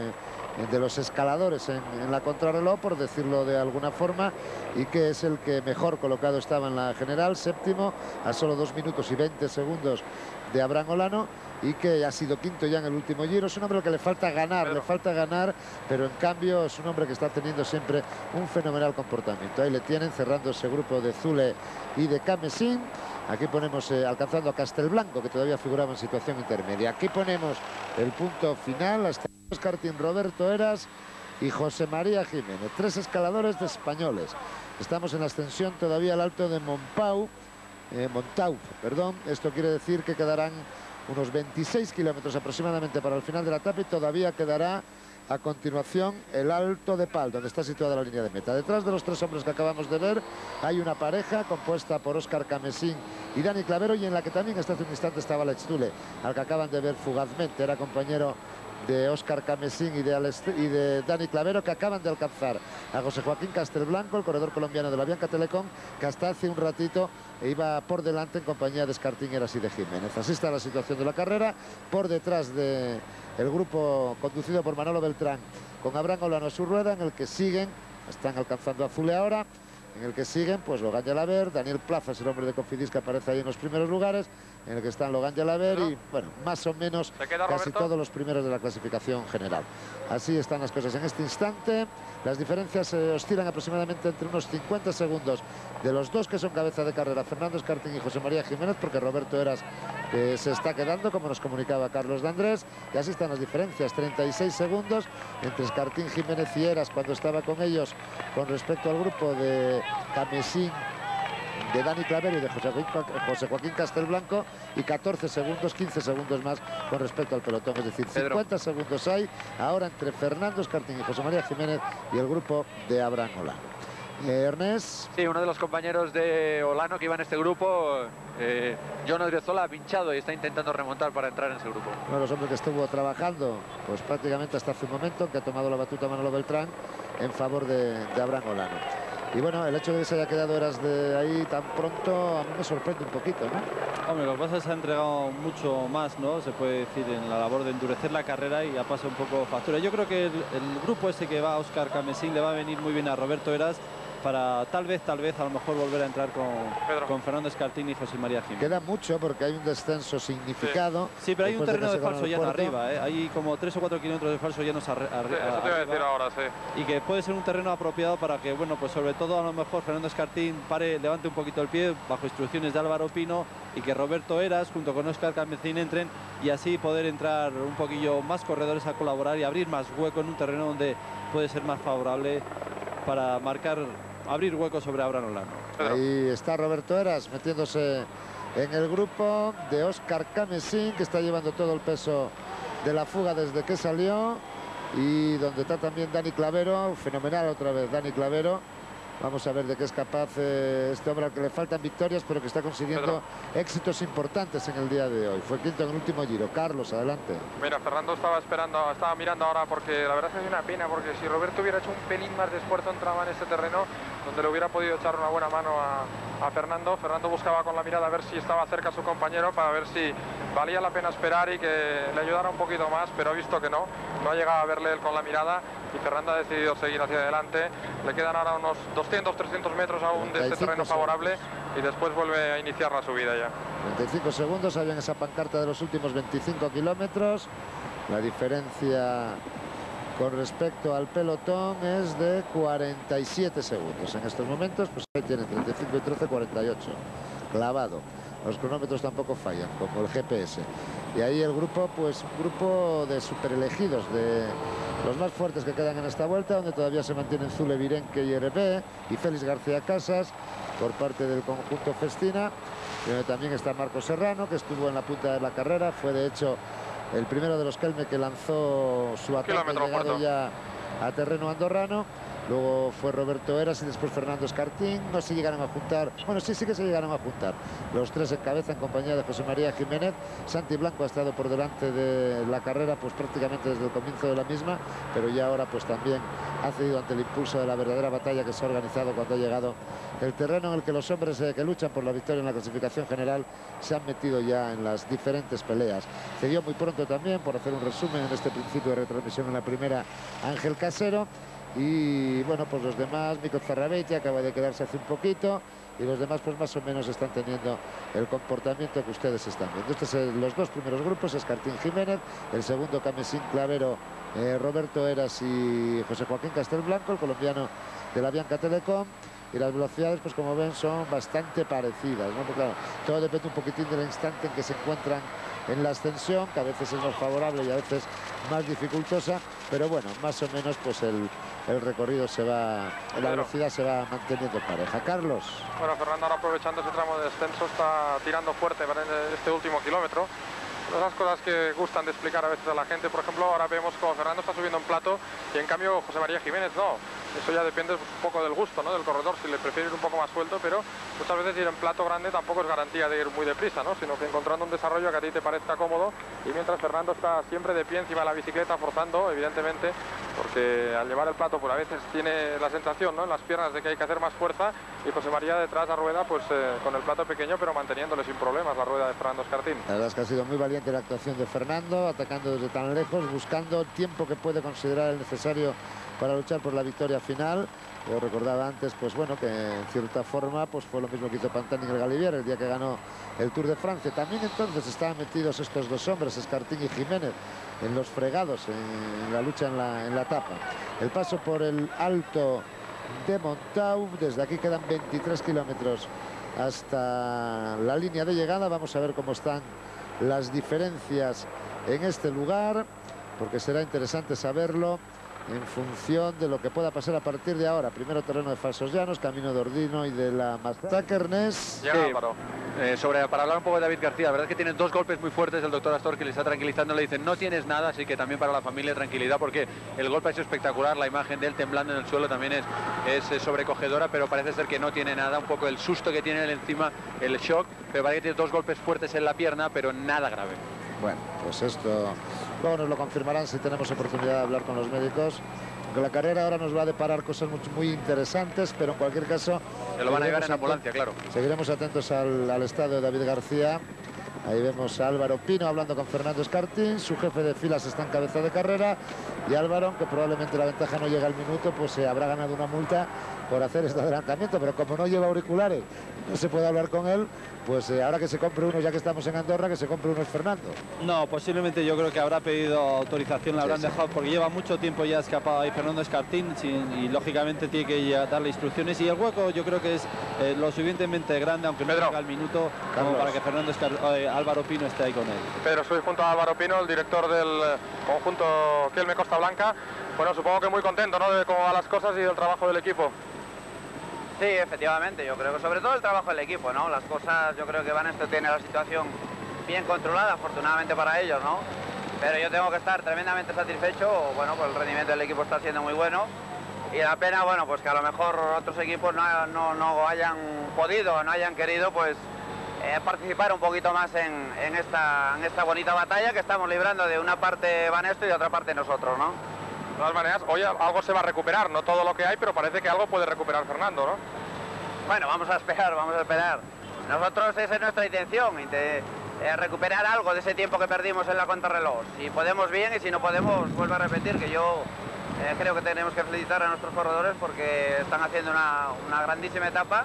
los escaladores en la contrarreloj, por decirlo de alguna forma, y que es el que mejor colocado estaba en la general, séptimo, a solo 2 minutos y 20 segundos de Abraham Olano, y que ha sido quinto ya en el último Giro. Es un hombre al que le falta ganar, pero en cambio es un hombre que está teniendo siempre un fenomenal comportamiento. Ahí le tienen cerrando ese grupo de Zule y de Camesín. Aquí ponemos alcanzando a Castelblanco, que todavía figuraba en situación intermedia. Aquí ponemos el punto final hasta Karting, Roberto Heras y José María Jiménez, 3 escaladores de españoles. Estamos en la ascensión todavía al alto de Montau, perdón. Esto quiere decir que quedarán unos 26 kilómetros aproximadamente para el final de la etapa, y todavía quedará a continuación el Alto de Pal, donde está situada la línea de meta. Detrás de los 3 hombres que acabamos de ver hay una pareja compuesta por Óscar Camesín y Dani Clavero, y en la que también hasta hace un instante estaba Alex Zule, al que acaban de ver fugazmente. Era compañero de Óscar Camesín y de Dani Clavero, que acaban de alcanzar a José Joaquín Castelblanco, el corredor colombiano de la Bianca Telecom, que hasta hace un ratito iba por delante en compañía de Escartín, Heras y de Jiménez. Así está la situación de la carrera. Por detrás del grupo conducido por Manolo Beltrán, con Abraham Olano a su rueda, en el que siguen, están alcanzando a Zule ahora, en el que siguen pues Logan Yalaber, Daniel Plaza es el hombre de Cofidis que aparece ahí en los primeros lugares, en el que están Logan Yalaber y, bueno, más o menos casi todos los primeros de la clasificación general. Así están las cosas en este instante. Las diferencias oscilan aproximadamente entre unos 50 segundos de los 2 que son cabeza de carrera, Fernando Escartín y José María Jiménez, porque Roberto Heras se está quedando, como nos comunicaba Carlos de Andrés, y así están las diferencias, 36 segundos entre Escartín, Jiménez y Heras cuando estaba con ellos, con respecto al grupo de Camesín, de Dani Clavero y de José Joaquín Castelblanco, y 14 segundos, 15 segundos más con respecto al pelotón. Es decir, 50 segundos hay ahora entre Fernando Escartín y José María Jiménez y el grupo de Abraham Olano. Ernest. Sí, uno de los compañeros de Olano que iba en este grupo, John Odriozola, ha pinchado y está intentando remontar para entrar en ese grupo. Uno de los hombres que estuvo trabajando pues prácticamente hasta hace un momento, que ha tomado la batuta Manolo Beltrán en favor de Abraham Olano. Y bueno, el hecho de que se haya quedado Heras de ahí tan pronto a mí me sorprende un poquito, ¿no? Hombre, lo que pasa es que se ha entregado mucho más, ¿no? Se puede decir, en la labor de endurecer la carrera, y ha pasado un poco factura. Yo creo que el grupo ese que va a Óscar Camesín le va a venir muy bien a Roberto Heras para tal vez a lo mejor volver a entrar con Fernando Escartín y José María Jiménez. Queda mucho porque hay un descenso significado. Sí, pero hay un terreno de falso llano arriba, ¿eh? Hay como 3 o 4 kilómetros de falso llanos arriba. Eso te iba a decir ahora, sí. Y que puede ser un terreno apropiado para que, bueno, pues sobre todo a lo mejor Fernando Escartín levante un poquito el pie bajo instrucciones de Álvaro Pino, y que Roberto Heras junto con Óscar Camesín entren, y así poder entrar un poquillo más corredores a colaborar y abrir más hueco en un terreno donde puede ser más favorable para abrir hueco sobre Abraham Olano. Ahí está Roberto Heras metiéndose en el grupo de Óscar Camesín, que está llevando todo el peso de la fuga desde que salió, y donde está también Dani Clavero, fenomenal otra vez Dani Clavero. Vamos a ver de qué es capaz este hombre al que le faltan victorias, pero que está consiguiendo éxitos importantes en el día de hoy. Fue quinto en el último Giro. Carlos, adelante. Mira, Fernando estaba mirando ahora, porque la verdad es que es una pena, porque si Roberto hubiera hecho un pelín más de esfuerzo, entraba en este terreno donde le hubiera podido echar una buena mano a Fernando. Fernando buscaba con la mirada a ver si estaba cerca su compañero, para ver si valía la pena esperar y que le ayudara un poquito más, pero ha visto que no ha llegado a verle él con la mirada, y Fernando ha decidido seguir hacia adelante. Le quedan ahora unos 200-300 metros aún de este terreno favorable, y después vuelve a iniciar la subida ya. 35 segundos había en esa pancarta de los últimos 25 kilómetros. La diferencia con respecto al pelotón es de 47 segundos. En estos momentos, pues ahí tiene 35 y 13, 48. Clavado. Los cronómetros tampoco fallan, como el GPS. Y ahí el grupo, pues un grupo de superelegidos, de los más fuertes que quedan en esta vuelta, donde todavía se mantienen Zule, Virenque y RB, y Félix García Casas por parte del conjunto Festina. Y donde también está Marco Serrano, que estuvo en la punta de la carrera. Fue de hecho el primero de los Kelme que lanzó su ataque, llegado ya a terreno andorrano. luego fue Roberto Heras y después Fernando Escartín. No se llegaron a juntar, bueno, sí que se llegaron a juntar los tres en cabeza en compañía de José María Jiménez. Santi Blanco ha estado por delante de la carrera pues prácticamente desde el comienzo de la misma, pero ya ahora pues también ha cedido ante el impulso de la verdadera batalla que se ha organizado cuando ha llegado el terreno en el que los hombres que luchan por la victoria en la clasificación general se han metido ya en las diferentes peleas. Cedió muy pronto también, por hacer un resumen en este principio de retransmisión en la primera, Ángel Casero. Y bueno, pues los demás, Mico Zarrabeiti acaba de quedarse hace un poquito, y los demás pues más o menos están teniendo el comportamiento que ustedes están viendo. Estos son los dos primeros grupos, Escartín Jiménez, el segundo Camesín Clavero, Roberto Heras y José Joaquín Castelblanco, el colombiano de la Bianca Telecom. Y las velocidades, pues como ven, son bastante parecidas, ¿no? Pero claro, todo depende un poquitín del instante en que se encuentran en la ascensión, que a veces es más favorable y a veces más dificultosa, pero bueno, más o menos pues el recorrido se va, la velocidad se va manteniendo pareja. Carlos. Bueno, Fernando ahora aprovechando ese tramo de descenso está tirando fuerte para este último kilómetro. Esas cosas que gustan de explicar a veces a la gente. Por ejemplo, ahora vemos como Fernando está subiendo en plato y en cambio José María Jiménez no. Eso ya depende un poco del gusto, ¿no?, del corredor, si le prefiere ir un poco más suelto, pero muchas veces ir en plato grande tampoco es garantía de ir muy deprisa, ¿no?, sino que encontrando un desarrollo que a ti te parezca cómodo. Y mientras Fernando está siempre de pie encima de la bicicleta, forzando, evidentemente, porque al llevar el plato pues a veces tiene la sensación, ¿no?, en las piernas de que hay que hacer más fuerza, y José María detrás a rueda pues con el plato pequeño pero manteniéndole sin problemas la rueda de Fernando Escartín. La verdad es que ha sido muy valiente la actuación de Fernando, atacando desde tan lejos, buscando el tiempo que puede considerar el necesario para luchar por la victoria final. Yo recordaba antes, pues bueno, que en cierta forma pues fue lo mismo que hizo Pantani en el Galibier el día que ganó el Tour de Francia. También entonces estaban metidos estos dos hombres, Escartín y Jiménez, en los fregados, en la lucha en la etapa. El paso por el Alto de Montau, desde aquí quedan 23 kilómetros hasta la línea de llegada. Vamos a ver cómo están las diferencias en este lugar, porque será interesante saberlo en función de lo que pueda pasar a partir de ahora. Primero terreno de falsos llanos, camino de Ordino y de la Mazdakernes. Sí, para hablar un poco de David García, la verdad es que tiene dos golpes muy fuertes. El doctor Astor, que le está tranquilizando, le dice no tienes nada, así que también para la familia tranquilidad, porque el golpe ha sido espectacular. La imagen de él temblando en el suelo también es sobrecogedora, pero parece ser que no tiene nada. Un poco el susto que tiene él encima, el shock, pero parece que tiene dos golpes fuertes en la pierna, pero nada grave. Bueno, pues esto luego nos lo confirmarán si tenemos oportunidad de hablar con los médicos. Aunque la carrera ahora nos va a deparar cosas muy interesantes, pero en cualquier caso se lo van a llevar en ambulancia, claro. Seguiremos atentos al estado de David García. Ahí vemos a Álvaro Pino hablando con Fernando Escartín. Su jefe de filas está en cabeza de carrera. Y Álvaro, aunque probablemente la ventaja no llega al minuto, pues se habrá ganado una multa por hacer este adelantamiento. Pero como no lleva auriculares, no se puede hablar con él. Pues ahora que se compre uno, ya que estamos en Andorra, que se compre uno es Fernando. No, posiblemente yo creo que habrá pedido autorización, la habrán dejado, porque lleva mucho tiempo ya escapado ahí Fernando Escartín y lógicamente tiene que darle instrucciones. Y el hueco yo creo que es lo suficientemente grande, aunque no llega al minuto, como para que Álvaro Pino esté ahí con él. Pedro, estoy junto a Álvaro Pino, el director del conjunto Kelme Costa Blanca. Bueno, supongo que muy contento, ¿no?, de cómo van las cosas y del trabajo del equipo. Sí, efectivamente, yo creo que sobre todo el trabajo del equipo, ¿no? Las cosas, yo creo que Banesto tiene la situación bien controlada, afortunadamente para ellos, ¿no? Pero yo tengo que estar tremendamente satisfecho, bueno, pues el rendimiento del equipo está siendo muy bueno. Y la pena, bueno, pues que a lo mejor otros equipos no hayan podido, no hayan querido, pues participar un poquito más en esta bonita batalla que estamos librando, de una parte Banesto y de otra parte nosotros, ¿no? De todas maneras, hoy algo se va a recuperar, no todo lo que hay, pero parece que algo puede recuperar Fernando, ¿no? Bueno, vamos a esperar, vamos a esperar. Nosotros, esa es nuestra intención, recuperar algo de ese tiempo que perdimos en la contrarreloj. Si podemos bien, y si no podemos, vuelvo a repetir que yo creo que tenemos que felicitar a nuestros corredores porque están haciendo una grandísima etapa.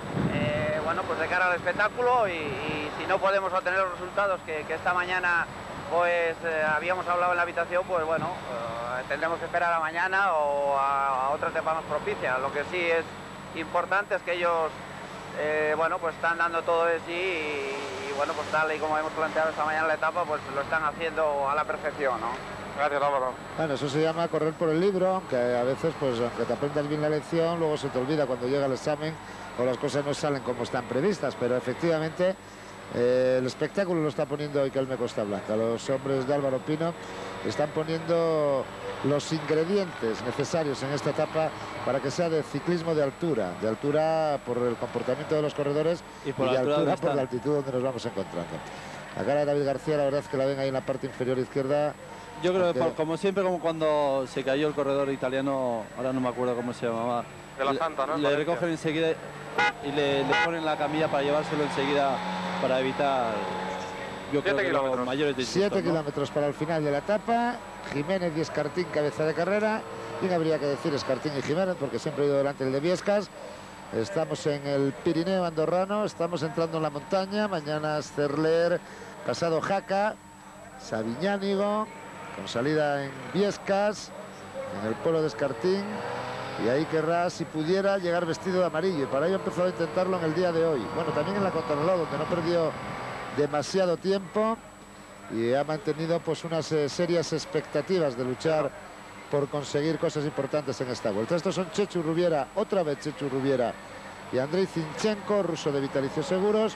Bueno, pues de cara al espectáculo, y si no podemos obtener los resultados que esta mañana pues habíamos hablado en la habitación, pues bueno, tendremos que esperar a mañana o a otra etapa más propicia. Lo que sí es importante es que ellos bueno, pues están dando todo de sí y bueno, pues tal y como hemos planteado esta mañana la etapa, pues lo están haciendo a la perfección, ¿no? Gracias, Álvaro. Bueno, eso se llama correr por el libro, aunque a veces, pues aunque te aprendas bien la lección, luego se te olvida cuando llega el examen o las cosas no salen como están previstas, pero efectivamente El espectáculo lo está poniendo hoy Kelme Costa Blanca. Los hombres de Álvaro Pino están poniendo los ingredientes necesarios en esta etapa para que sea de ciclismo de altura por el comportamiento de los corredores y de altura por la altitud donde nos vamos encontrando. La cara de David García, la verdad es que la ven ahí en la parte inferior izquierda. Yo creo que como siempre, como cuando se cayó el corredor italiano, ahora no me acuerdo cómo se llamaba. De la Santa, ¿no? Le recogen enseguida y le ponen la camilla para llevárselo enseguida para evitar, yo creo que los mayores disgustos, 7 kilómetros para el final de la etapa. Jiménez y Escartín cabeza de carrera. Bien habría que decir Escartín y Jiménez porque siempre ha ido delante el de Viescas. Estamos en el Pirineo andorrano, estamos entrando en la montaña. Mañana es Cerler, pasado Jaca, Sabiñánigo, con salida en Viescas, en el pueblo de Escartín. Y ahí querrá, si pudiera, llegar vestido de amarillo. Y para ello ha empezado a intentarlo en el día de hoy. Bueno, también en la contrarreloj, donde no perdió demasiado tiempo. Y ha mantenido pues unas serias expectativas de luchar por conseguir cosas importantes en esta vuelta. Estos son Chechu Rubiera, otra vez Chechu Rubiera y Andrei Zinchenko, ruso de Vitalicio Seguros.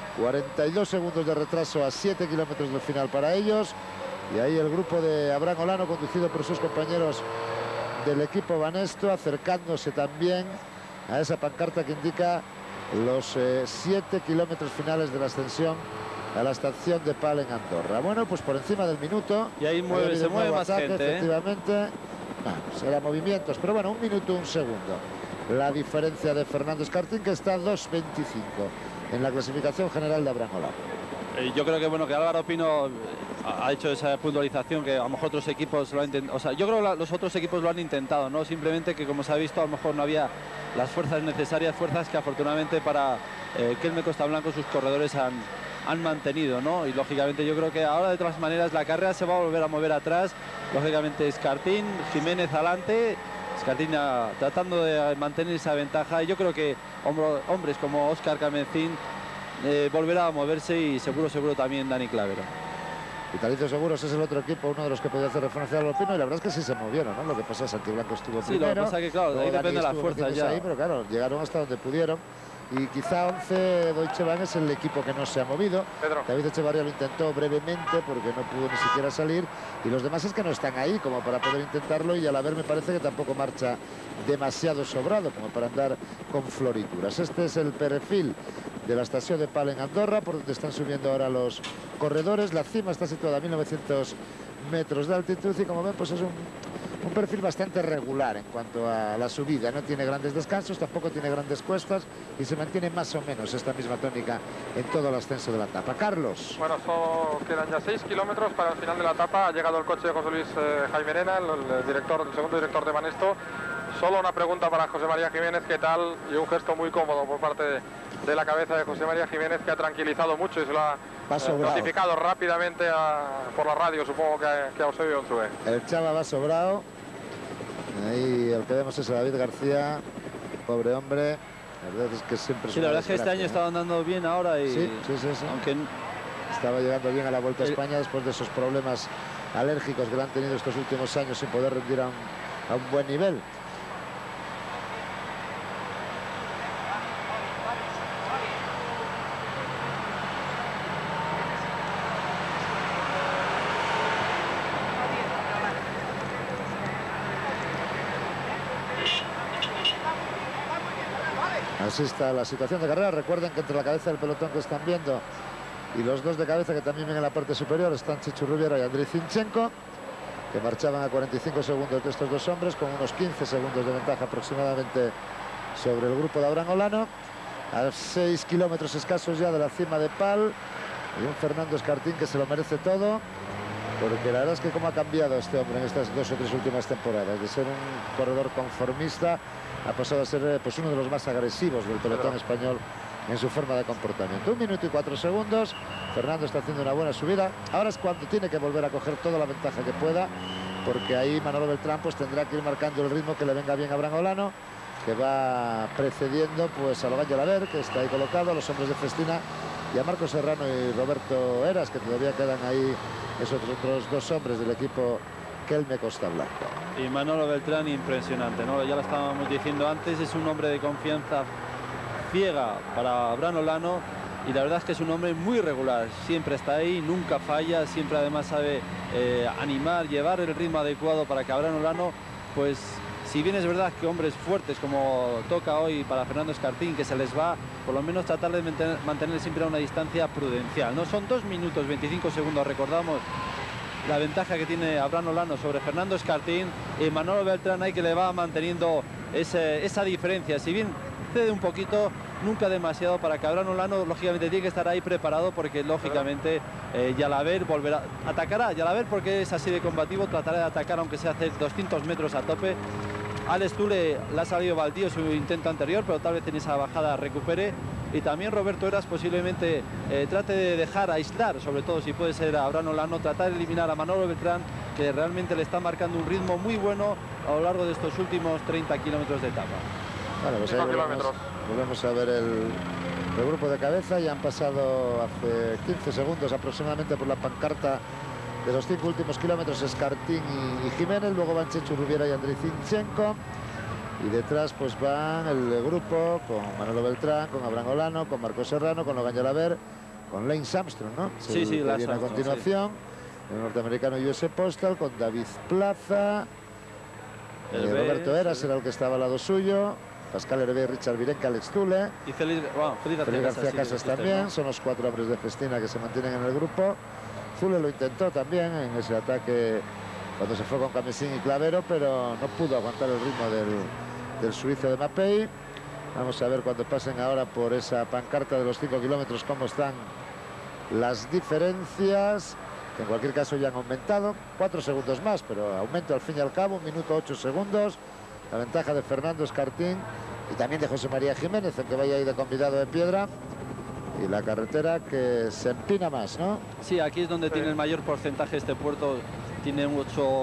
42 segundos de retraso a 7 kilómetros del final para ellos. Y ahí el grupo de Abraham Olano, conducido por sus compañeros del equipo Banesto, acercándose también a esa pancarta que indica los 7 kilómetros finales de la ascensión a la estación de Pal en Andorra. Bueno, pues por encima del minuto. Y ahí se mueve más gente, efectivamente. Será movimientos, pero bueno, un minuto, un segundo. La diferencia de Fernando Escartín, que está 2.25 en la clasificación general de Abraham Olano. Yo creo que bueno, que Álvaro Pino ha hecho esa puntualización que a lo mejor otros equipos lo han intentado. O sea, yo creo que los otros equipos lo han intentado, ¿no? Simplemente que, como se ha visto, a lo mejor no había las fuerzas necesarias, fuerzas que afortunadamente para Kelme Costa Blanca sus corredores han mantenido, ¿no? Y lógicamente yo creo que ahora de todas maneras la carrera se va a volver a mover atrás. Lógicamente Escartín, Jiménez adelante, Escartín tratando de mantener esa ventaja. Y yo creo que hombres como Óscar Camencín volverá a moverse y seguro también Dani Clavero. Vitalicio Seguros es el otro equipo, uno de los que podía hacer referencia a Alpino, y la verdad es que sí se movieron, ¿no? Lo que pasa es que Santiblanco estuvo primero. Sí, lo que pasa es que claro, ahí depende de las fuerzas ya. Ahí, pero claro, llegaron hasta donde pudieron. Y quizá 11 Deutsche Bahn es el equipo que no se ha movido. Pedro. David Echevarría lo intentó brevemente porque no pudo ni siquiera salir. Y los demás es que no están ahí como para poder intentarlo. Y al haber me parece que tampoco marcha demasiado sobrado como para andar con florituras. Este es el perfil de la estación de Pal en Andorra, por donde están subiendo ahora los corredores. La cima está situada a 1900 metros de altitud y como ven pues es un perfil bastante regular en cuanto a la subida. No tiene grandes descansos, tampoco tiene grandes cuestas y se mantiene más o menos esta misma tónica en todo el ascenso de la etapa. Carlos. Bueno, solo quedan ya 6 kilómetros para el final de la etapa. Ha llegado el coche de José Luis Jaime Arena, el segundo director de Banesto. Solo una pregunta para José María Jiménez, ¿qué tal? Y un gesto muy cómodo por parte de la cabeza de José María Jiménez, que ha tranquilizado mucho y se lo ha notificado rápidamente por la radio, supongo que a Eusebio Unzue. El Chava va sobrado. Ahí el que vemos es a David García, pobre hombre. La verdad es que siempre... Sí, la verdad es que este año estaba andando bien ahora y... Sí. Aunque estaba llegando bien a la Vuelta a España después de esos problemas alérgicos que le han tenido estos últimos años sin poder rendir a un buen nivel. Así está la situación de carrera. Recuerden que entre la cabeza del pelotón que están viendo y los dos de cabeza que también ven en la parte superior están Chechu Rubiera y Andrei Zinchenko, que marchaban a 45 segundos de estos dos hombres, con unos 15 segundos de ventaja aproximadamente sobre el grupo de Abraham Olano. A 6 kilómetros escasos ya de la cima de Pal, y un Fernando Escartín que se lo merece todo, porque la verdad es que cómo ha cambiado este hombre en estas 2 o 3 últimas temporadas. De ser un corredor conformista ha pasado a ser pues uno de los más agresivos del pelotón español en su forma de comportamiento. 1 minuto y 4 segundos. Fernando está haciendo una buena subida. Ahora es cuando tiene que volver a coger toda la ventaja que pueda, porque ahí Manolo Beltrán pues tendrá que ir marcando el ritmo que le venga bien a Abraham Olano, que va precediendo pues a Logan Yolaver, que está ahí colocado, a los hombres de Festina, y a Marcos Serrano y Roberto Eras, que todavía quedan ahí esos otros 2 hombres del equipo Kelme Costa Blanca. Y Manolo Beltrán, impresionante, ¿no? Ya lo estábamos diciendo antes, es un hombre de confianza ciega para Abraham Olano, y la verdad es que es un hombre muy regular, siempre está ahí, nunca falla, siempre además sabe animar, llevar el ritmo adecuado para que Abraham Olano, pues si bien es verdad que hombres fuertes como toca hoy para Fernando Escartín, que se les va, por lo menos tratar de mantener siempre a una distancia prudencial, ¿no? Son 2 minutos 25 segundos, recordamos la ventaja que tiene Abraham Olano sobre Fernando Escartín, y Manolo Beltrán ahí que le va manteniendo esa diferencia, si bien cede un poquito, nunca demasiado, para que Abraham Olano lógicamente tiene que estar ahí preparado, porque lógicamente Jalabert volverá, atacará Jalabert porque es así de combativo, tratará de atacar aunque sea hacer 200 metros a tope. Alex Thule le ha salido baldío su intento anterior, pero tal vez en esa bajada recupere. Y también Roberto Heras posiblemente trate de dejar aislar, sobre todo si puede ser a Abraham Olano, tratar de eliminar a Manolo Beltrán, que realmente le está marcando un ritmo muy bueno a lo largo de estos últimos 30 kilómetros de etapa. Bueno, pues ahí volvemos a ver el grupo de cabeza. Ya han pasado hace 15 segundos aproximadamente por la pancarta de los 5 últimos kilómetros Escartín y Jiménez. Luego van Chechu Rubiera y Andriy Zinchenko. Y detrás pues van el grupo con Manolo Beltrán, con Abraham Olano, con Marcos Serrano, con Logan Jalabert, con Lance Armstrong, ¿no? Sí, la viene a continuación. Sí. El norteamericano US Postal con David Plaza. Roberto Heras era el que estaba al lado suyo. Pascal Hervé, Richard Virenque, Alex Thule. Y Félix García Casas también. ¿No? Son los 4 hombres de Festina que se mantienen en el grupo. Thule lo intentó también en ese ataque cuando se fue con Camesín y Clavero, pero no pudo aguantar el ritmo del suizo de Mapei. Vamos a ver cuando pasen ahora por esa pancarta de los 5 kilómetros cómo están las diferencias, que en cualquier caso ya han aumentado 4 segundos más, pero aumento al fin y al cabo, 1 minuto 8 segundos. La ventaja de Fernando Escartín y también de José María Jiménez, el que vaya ahí de convidado de piedra. Y la carretera que se empina más, ¿no? Sí, aquí es donde tiene el mayor porcentaje este puerto. Tiene un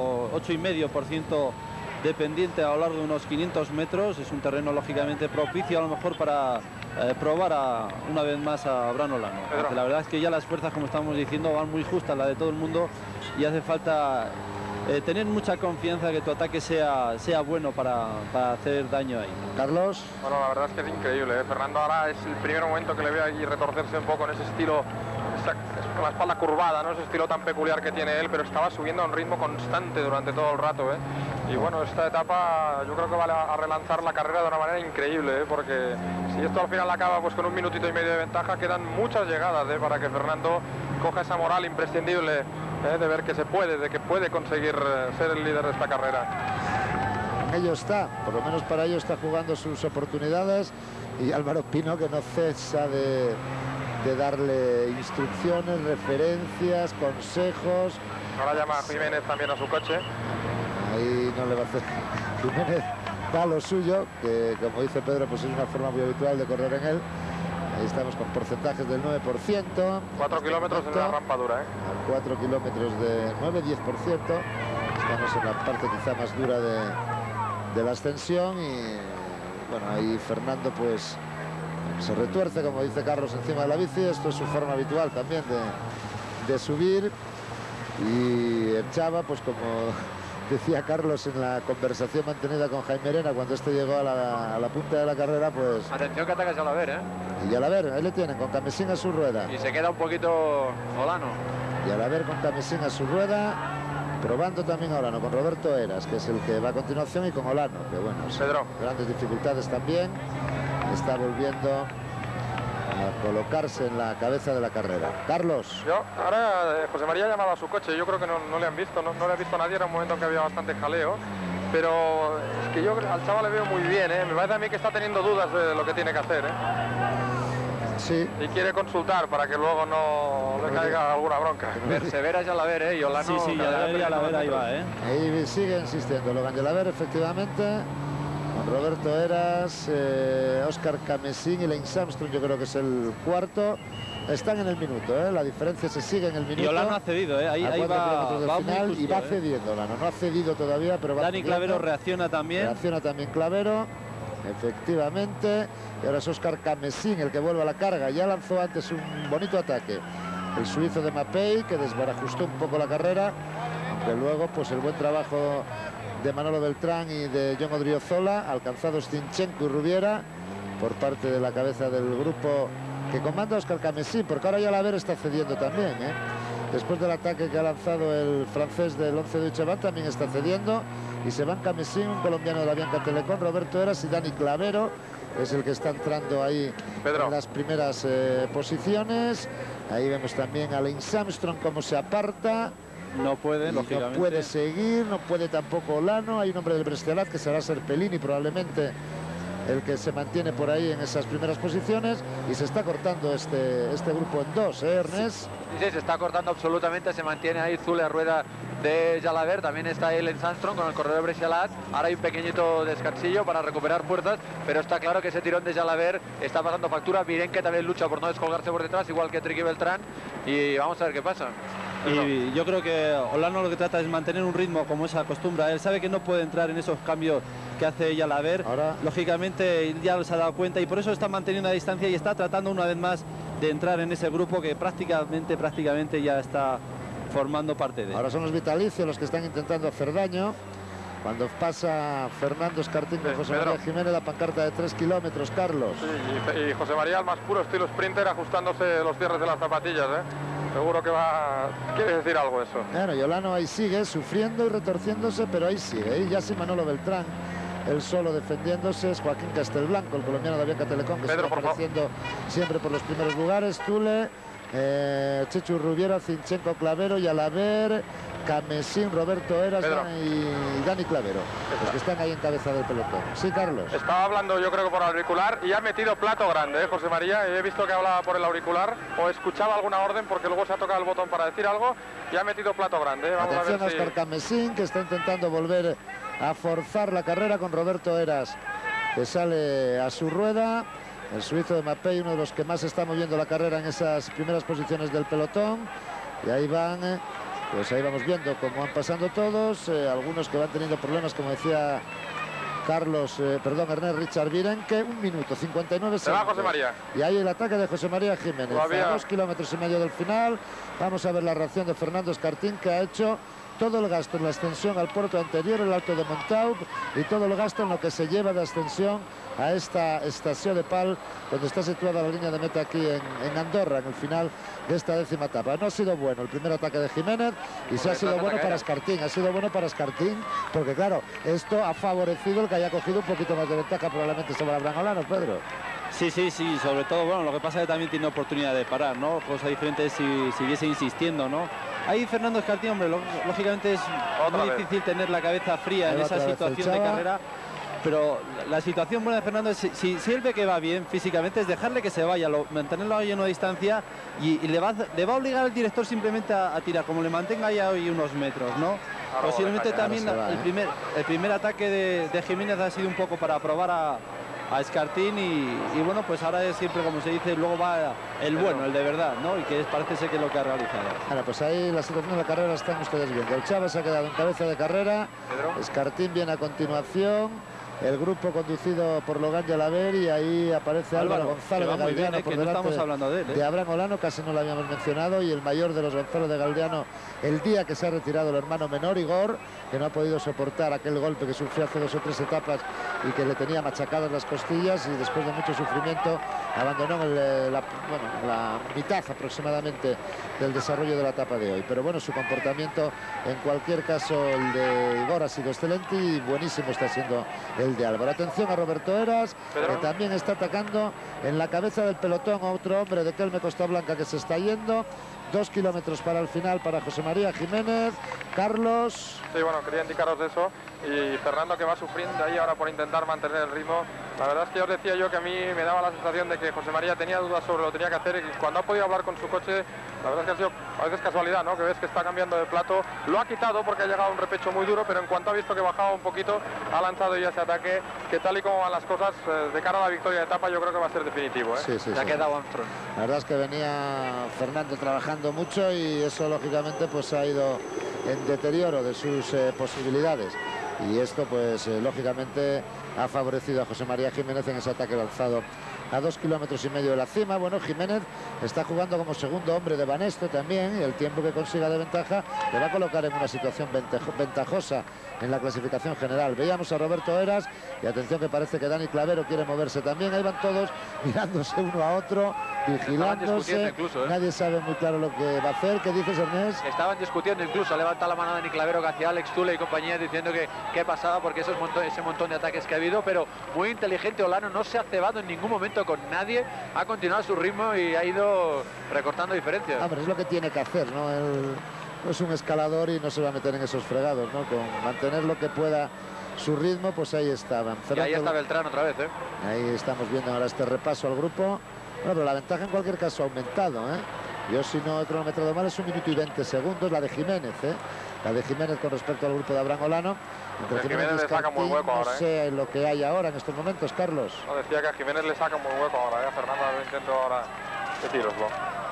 8,5% de pendiente a lo largo de unos 500 metros. Es un terreno lógicamente propicio a lo mejor para probar una vez más a Abraham Olano. Porque la verdad es que ya las fuerzas, como estamos diciendo, van muy justas, la de todo el mundo, y hace falta tener mucha confianza que tu ataque sea bueno para hacer daño ahí. Carlos. Bueno, la verdad es que es increíble, ¿eh? Fernando ahora es el primer momento que le veo ahí retorcerse un poco en ese estilo, con la espalda curvada, ¿no? Ese estilo tan peculiar que tiene él, pero estaba subiendo a un ritmo constante durante todo el rato, ¿eh? Y bueno, esta etapa yo creo que vale a relanzar la carrera de una manera increíble, ¿eh? Porque si esto al final acaba pues con 1,5 minutos de ventaja, quedan muchas llegadas, ¿eh? Para que Fernando coja esa moral imprescindible, de ver que se puede, de que puede conseguir ser el líder de esta carrera. En ello está, por lo menos para ello está jugando sus oportunidades, y Álvaro Pino, que no cesa de darle instrucciones, referencias, consejos. Ahora llama a Jiménez también a su coche. Ahí no le va a hacer. Jiménez da lo suyo, que como dice Pedro, pues es una forma muy habitual de correr en él. Ahí estamos con porcentajes del 9%. 4 kilómetros en la rampa dura, ¿eh? A 4 kilómetros de 9-10%. Estamos en la parte quizá más dura de la ascensión. Y bueno, ahí Fernando pues se retuerce, como dice Carlos, encima de la bici. Esto es su forma habitual también de subir. Y el Chava, pues como decía Carlos en la conversación mantenida con Jaime Arena cuando este llegó a la punta de la carrera, pues... Atención que ataca Jalabert, ¿eh? Y Jalabert, ahí le tienen, con Camesín a su rueda. Y se queda un poquito Olano. Jalabert con Camesín a su rueda, probando también a Olano, con Roberto Heras, que es el que va a continuación, y con Olano, que bueno, Pedro. Grandes dificultades también. Está volviendo a colocarse en la cabeza de la carrera. Carlos. Ahora José María ha llamado a su coche, yo creo que no le han visto, no le ha visto a nadie, era un momento en que había bastante jaleo, pero es que yo al chaval le veo muy bien, ¿eh? Me parece a mí que está teniendo dudas de lo que tiene que hacer, ¿eh? Sí. Y quiere consultar para que luego no le caiga alguna bronca. Persevera Jalabert, ¿eh? Y Olano, Sí, Jalabert ahí va, ¿eh? Ahí sigue insistiendo Logan Jalabert, efectivamente. Con Roberto Heras, Óscar Camesín y Lance Armstrong, yo creo que es el cuarto. Están en el minuto, ¿eh? La diferencia se sigue en el minuto. Y Olano ha cedido, ¿eh? Ahí va final, muy justo, y va cediendo Olano. No ha cedido todavía, pero va Dani cediendo. Clavero reacciona también. Reacciona también Clavero, efectivamente. Y ahora es Óscar Camesín el que vuelve a la carga. Ya lanzó antes un bonito ataque el suizo de Mapei, que desbarajustó un poco la carrera, aunque luego pues el buen trabajo de Manolo Beltrán y de Jon Odriozola, alcanzados Zinchenko y Rubiera por parte de la cabeza del grupo que comanda Óscar Camesín, porque ahora Jalabert está cediendo también, ¿eh? Después del ataque que ha lanzado el francés del 11 de Uchevat, también está cediendo. Y se van Camesín, un colombiano de la Avianca Telecom, Roberto Heras y Dani Clavero. Es el que está entrando ahí en las primeras posiciones. Ahí vemos también a Lance Armstrong cómo se aparta. No puede, lógicamente. No puede seguir, no puede tampoco Olano. Hay un hombre del Brestelat que será Serpellini, probablemente el que se mantiene por ahí en esas primeras posiciones. Y se está cortando este grupo en dos, ¿eh, Ernest? Sí, se está cortando absolutamente. Se mantiene ahí Zule a rueda de Jalabert. También está ahí Lance Armstrong con el corredor de Brestelat. Ahora hay un pequeñito descansillo para recuperar fuerzas, pero está claro que ese tirón de Jalabert está pasando factura. Virenque también lucha por no descolgarse por detrás, igual que Triqui Beltrán. Y vamos a ver qué pasa. Y yo creo que Olano lo que trata es mantener un ritmo como se acostumbra. Él sabe que no puede entrar en esos cambios que hace Jalabert. Ahora, lógicamente ya se ha dado cuenta y por eso está manteniendo la distancia y está tratando una vez más de entrar en ese grupo que prácticamente ya está formando parte de él. ahora son los vitalicios los que están intentando hacer daño. Cuando pasa Fernando Escartín con José María Jiménez, la pancarta de 3 kilómetros, Carlos. Sí, y José María al más puro estilo sprinter, ajustándose los cierres de las zapatillas, ¿eh? Seguro que quiere decir algo eso. Bueno, y Olano ahí sigue sufriendo y retorciéndose, pero ahí sigue. Y ya sí Manolo Beltrán, él solo defendiéndose. Es Joaquín Castelblanco, el colombiano de Avianca Telecom, que está apareciendo siempre por los primeros lugares. Tule, Chechu Rubiera, Zinchenko, Clavero, Jalabert, Camesín, Roberto Heras y Dani Clavero, los que están ahí en cabeza del pelotón. Sí, Carlos. Estaba hablando yo creo que por auricular y ha metido plato grande, José María. He visto que hablaba por el auricular o escuchaba alguna orden porque luego se ha tocado el botón para decir algo y ha metido plato grande. Vamos Atención a ver Óscar Camesín, que está intentando volver a forzar la carrera con Roberto Heras, que sale a su rueda. El suizo de Mapei, uno de los que más está moviendo la carrera en esas primeras posiciones del pelotón. Y ahí van, pues ahí vamos viendo cómo van pasando todos. Algunos que van teniendo problemas, como decía Ernest Richard Virenque. 1 minuto, 59 segundos. Se va José María. Y ahí el ataque de José María Jiménez. A 2 kilómetros y medio del final. Vamos a ver la reacción de Fernando Escartín, que ha hecho todo el gasto en la ascensión al puerto anterior, el Alto de Montaub, y todo el gasto en lo que se lleva de ascensión a esta estación de Pal, donde está situada la línea de meta aquí en Andorra, en el final de esta 10ª etapa. No ha sido bueno el primer ataque de Jiménez y se ha sido bueno para Escartín. Ha sido bueno para Escartín porque, claro, esto ha favorecido el que haya cogido un poquito más de ventaja probablemente sobre Abraham Olano, Pedro. Sí, sobre todo, bueno, lo que pasa es que también tiene oportunidad de parar, ¿no? Cosa diferente si siguiese insistiendo, ¿no? Ahí Fernando Escartín, hombre, lógicamente es muy difícil tener la cabeza fría en esa situación de carrera, pero la situación buena de Fernando es, si él ve que va bien físicamente, es dejarle que se vaya, mantenerlo ahí en una distancia y le va a obligar al director simplemente a tirar, como le mantenga ahí hoy unos metros, ¿no? Posiblemente también el primer ataque de Jiménez ha sido un poco para probar a Escartín y bueno, pues ahora es siempre, como se dice, luego va el bueno, el de verdad, ¿no? Y que parece ser que es lo que ha realizado. Bueno, pues ahí la situación de la carrera la están ustedes viendo. El Chava se ha quedado en cabeza de carrera. Escartín viene a continuación. El grupo conducido por Logan Jalabert y ahí aparece Álvaro Gonzalo de Galdeano por delante de Abraham Olano, casi no lo habíamos mencionado, y el mayor de los Gonzalo de Galdeano, el día que se ha retirado el hermano menor Igor, que no ha podido soportar aquel golpe que sufrió hace 2 o 3 etapas y que le tenía machacadas las costillas, y después de mucho sufrimiento abandonó la mitad aproximadamente del desarrollo de la etapa de hoy. Pero bueno, su comportamiento, en cualquier caso, el de Igor ha sido excelente y buenísimo está siendo el de Álvaro. Atención a Roberto Heras, que también está atacando en la cabeza del pelotón a otro hombre de Kelme Costa Blanca que se está yendo. 2 kilómetros para el final para José María Jiménez. Carlos. Sí, bueno, quería indicaros eso. Y Fernando, que va sufriendo ahí ahora por intentar mantener el ritmo. La verdad es que ya os decía yo que a mí me daba la sensación de que José María tenía dudas sobre lo que tenía que hacer, y cuando ha podido hablar con su coche, la verdad es que ha sido a veces casualidad, ¿no? Que ves que está cambiando de plato. Lo ha quitado porque ha llegado a un repecho muy duro, pero en cuanto ha visto que bajaba un poquito, ha lanzado ya ese ataque que, tal y como van las cosas, de cara a la victoria de etapa, yo creo que va a ser definitivo, ¿eh? Sí, ya ha quedado Armstrong. La verdad es que venía Fernando trabajando mucho y eso lógicamente pues ha ido en deterioro de sus posibilidades. Y esto pues lógicamente ha favorecido a José María Jiménez en ese ataque lanzado a 2,5 kilómetros de la cima. Bueno, Jiménez está jugando como segundo hombre de Banesto también, y el tiempo que consiga de ventaja le va a colocar en una situación ventajosa en la clasificación general. Veíamos a Roberto Heras, y atención que parece que Dani Clavero quiere moverse también. Ahí van todos mirándose uno a otro, vigilándose. Incluso, Nadie sabe muy claro lo que va a hacer. ¿Qué dices, Ernest? Estaban discutiendo, incluso levanta la mano Dani Clavero hacia Alex Zule y compañía, diciendo que qué pasaba, porque ese montón de ataques que ha habido, pero muy inteligente Olano, no se ha cebado en ningún momento con nadie, ha continuado su ritmo y ha ido recortando diferencias. Hombre, es lo que tiene que hacer, ¿no? Él no es un escalador y no se va a meter en esos fregados, ¿no? Con mantener lo que pueda su ritmo, pues ahí estaban. Y ahí está Beltrán otra vez, ¿eh? Ahí estamos viendo ahora este repaso al grupo. Bueno, pero la ventaja en cualquier caso ha aumentado, ¿eh? Yo, si no he cronometrado mal, es 1 minuto y 20 segundos la de Jiménez, ¿eh? La de Jiménez con respecto al grupo de Abraham Olano. Entre Jiménez le saca muy hueco ahora, no sé lo que hay ahora en estos momentos, Carlos. No, decía que a Jiménez le saca muy hueco ahora, ¿eh? Fernando, lo intento ahora de tiroslo.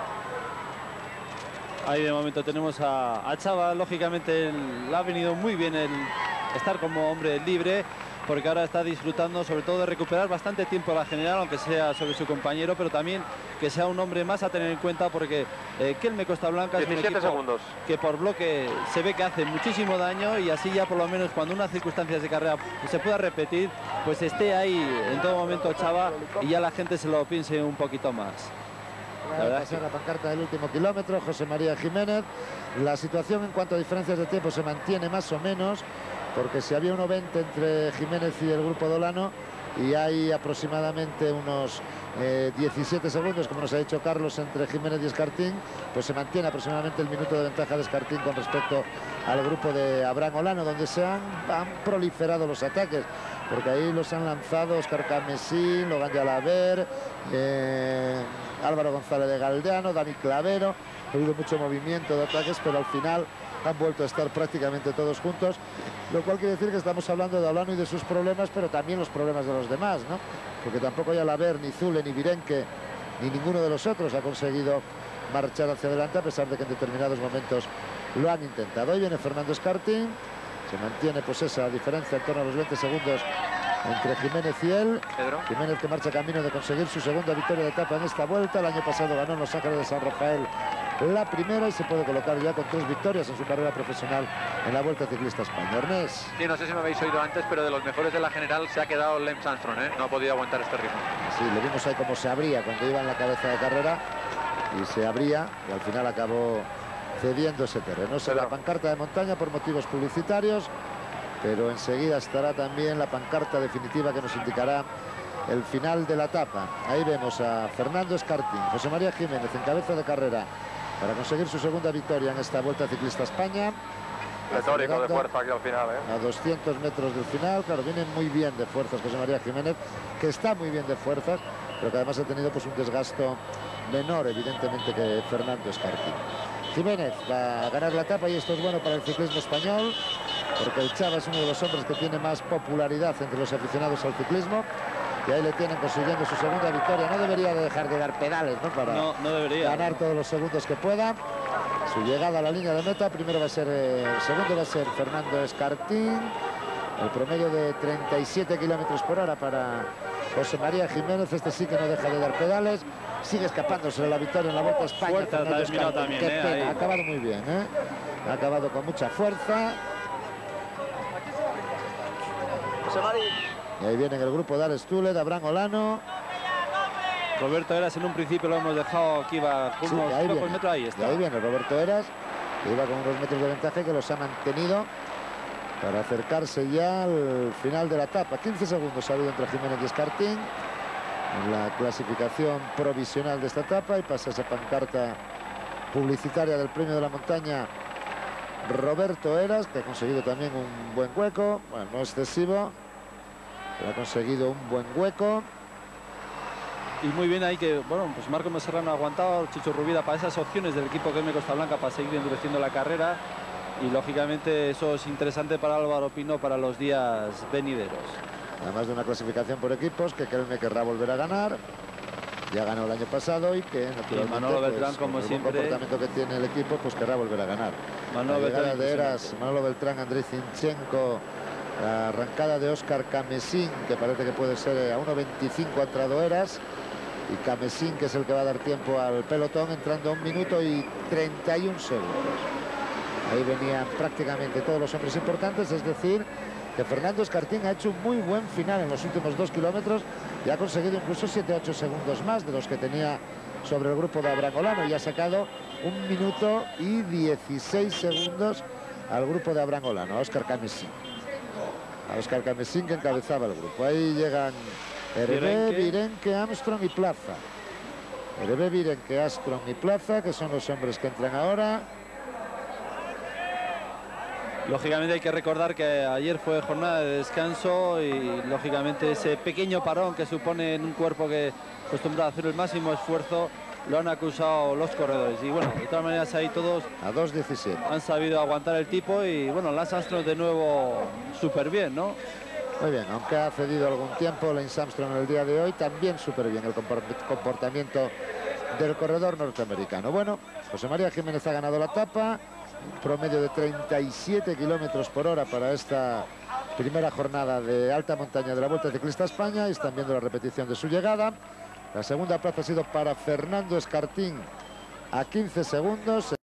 Ahí de momento tenemos a Chava. Lógicamente le ha venido muy bien el estar como hombre libre, porque ahora está disfrutando sobre todo de recuperar bastante tiempo a la general, aunque sea sobre su compañero, pero también que sea un hombre más a tener en cuenta, porque Kelme Costa Blanca es un equipo segundos. que por bloque se ve que hace muchísimo daño, y así ya por lo menos cuando unas circunstancias de carrera se pueda repetir, pues esté ahí en todo momento Chava y ya la gente se lo piense un poquito más. La verdad, pasar la pancarta del último kilómetro, José María Jiménez. La situación en cuanto a diferencias de tiempo se mantiene más o menos, porque si había 1,20 entre Jiménez y el grupo de Olano, y hay aproximadamente unos 17 segundos, como nos ha dicho Carlos, entre Jiménez y Escartín, pues se mantiene aproximadamente el minuto de ventaja de Escartín con respecto al grupo de Abraham Olano, donde se han proliferado los ataques, porque ahí los han lanzado Óscar Camesín, Logan Yalaber, Álvaro González de Galdeano, Dani Clavero. Ha habido mucho movimiento de ataques, pero al final han vuelto a estar prácticamente todos juntos, lo cual quiere decir que estamos hablando de Olano y de sus problemas, pero también los problemas de los demás, ¿no? Porque tampoco Yalaber, ni Zule, ni Virenque, ni ninguno de los otros ha conseguido marchar hacia adelante, a pesar de que en determinados momentos lo han intentado. Ahí viene Fernando Escartín, se mantiene pues esa diferencia en torno a los 20 segundos entre Jiménez y él. Pedro. Jiménez, que marcha camino de conseguir su segunda victoria de etapa en esta vuelta. El año pasado ganó en Los Ángeles de San Rafael la primera, y se puede colocar ya con 3 victorias en su carrera profesional en la Vuelta Ciclista España. Ernest. Sí, no sé si me habéis oído antes, pero de los mejores de la general se ha quedado Lance Armstrong, ¿eh? No ha podido aguantar este ritmo. Sí, le vimos ahí cómo se abría cuando iba en la cabeza de carrera, y se abría, y al final acabó cediendo ese terreno. Es la pancarta de montaña por motivos publicitarios, pero enseguida estará también la pancarta definitiva que nos indicará el final de la etapa. Ahí vemos a Fernando Escartín, José María Jiménez en cabeza de carrera para conseguir su segunda victoria en esta Vuelta Ciclista España. Retórico de fuerza aquí al final, ¿eh? A 200 metros del final. Claro, viene muy bien de fuerzas José María Jiménez, que está muy bien de fuerzas, pero que además ha tenido pues un desgasto menor, evidentemente, que Fernando Escartín. Jiménez va a ganar la etapa, y esto es bueno para el ciclismo español, porque el Chava es uno de los hombres que tiene más popularidad entre los aficionados al ciclismo, y ahí le tienen consiguiendo su segunda victoria. No debería de dejar de dar pedales, ¿no? Para no debería ganar todos los segundos que pueda. Su llegada a la línea de meta, primero va a ser, segundo va a ser Fernando Escartín. El promedio de 37 kilómetros por hora para José María Jiménez. Este sí que no deja de dar pedales. Sigue escapándose de la victoria en la Vuelta a España. Fuerza, también, qué pena, ahí. ha acabado muy bien, ¿eh? Ha acabado con mucha fuerza. Y ahí viene el grupo de Alex Zule, de Abraham Olano. Roberto Heras en un principio lo hemos dejado que iba con Sí, unos ahí pocos viene. metros. Ahí Y está. ahí viene Roberto Heras, que iba con unos metros de ventaja y que los ha mantenido para acercarse ya al final de la etapa. 15 segundos ha habido entre Jiménez y Escartín en la clasificación provisional de esta etapa, y pasa esa pancarta publicitaria del Premio de la Montaña Roberto Heras, que ha conseguido también un buen hueco, bueno, no excesivo, pero ha conseguido un buen hueco. Y muy bien ahí que, bueno, pues Marco Serrano ha aguantado, Chicho Rubida, para esas opciones del equipo Kelme Costa Blanca para seguir endureciendo la carrera, y lógicamente eso es interesante para Álvaro Pino para los días venideros. Además de una clasificación por equipos que Kelme querrá volver a ganar. Ya ganó el año pasado, y que naturalmente, Manolo Beltrán, pues, como con el buen siempre, comportamiento que tiene el equipo, pues querrá volver a ganar. Manolo La llegada Beltrán, de Heras, Manolo Beltrán, Andrei Zinchenko, la arrancada de Óscar Camesín, que parece que puede ser a 1.25 ha entrado Heras, y Camesín, que es el que va a dar tiempo al pelotón, entrando a 1 minuto y 31 segundos. Ahí venían prácticamente todos los hombres importantes, es decir, que Fernando Escartín ha hecho un muy buen final en los últimos 2 kilómetros y ha conseguido incluso 7-8 segundos más de los que tenía sobre el grupo de Abraham Olano, y ha sacado 1 minuto y 16 segundos al grupo de Abraham Olano, a Óscar Camesín. A Óscar Camesín, que encabezaba el grupo. Ahí llegan Hervé, Virenque, Armstrong y Plaza. Hervé, Virenque, Armstrong y Plaza, que son los hombres que entran ahora. Lógicamente hay que recordar que ayer fue jornada de descanso y lógicamente ese pequeño parón que supone en un cuerpo que acostumbra a hacer el máximo esfuerzo lo han acusado los corredores. Y bueno, de todas maneras ahí todos a 2:17 han sabido aguantar el tipo y bueno, Lance Armstrong de nuevo súper bien, ¿no? Muy bien, aunque ha cedido algún tiempo Lance Armstrong en el día de hoy, también súper bien el comportamiento del corredor norteamericano. Bueno, José María Jiménez ha ganado la etapa. Un promedio de 37 kilómetros por hora para esta primera jornada de alta montaña de la Vuelta Ciclista a España. Y están viendo la repetición de su llegada. La segunda plaza ha sido para Fernando Escartín a 15 segundos.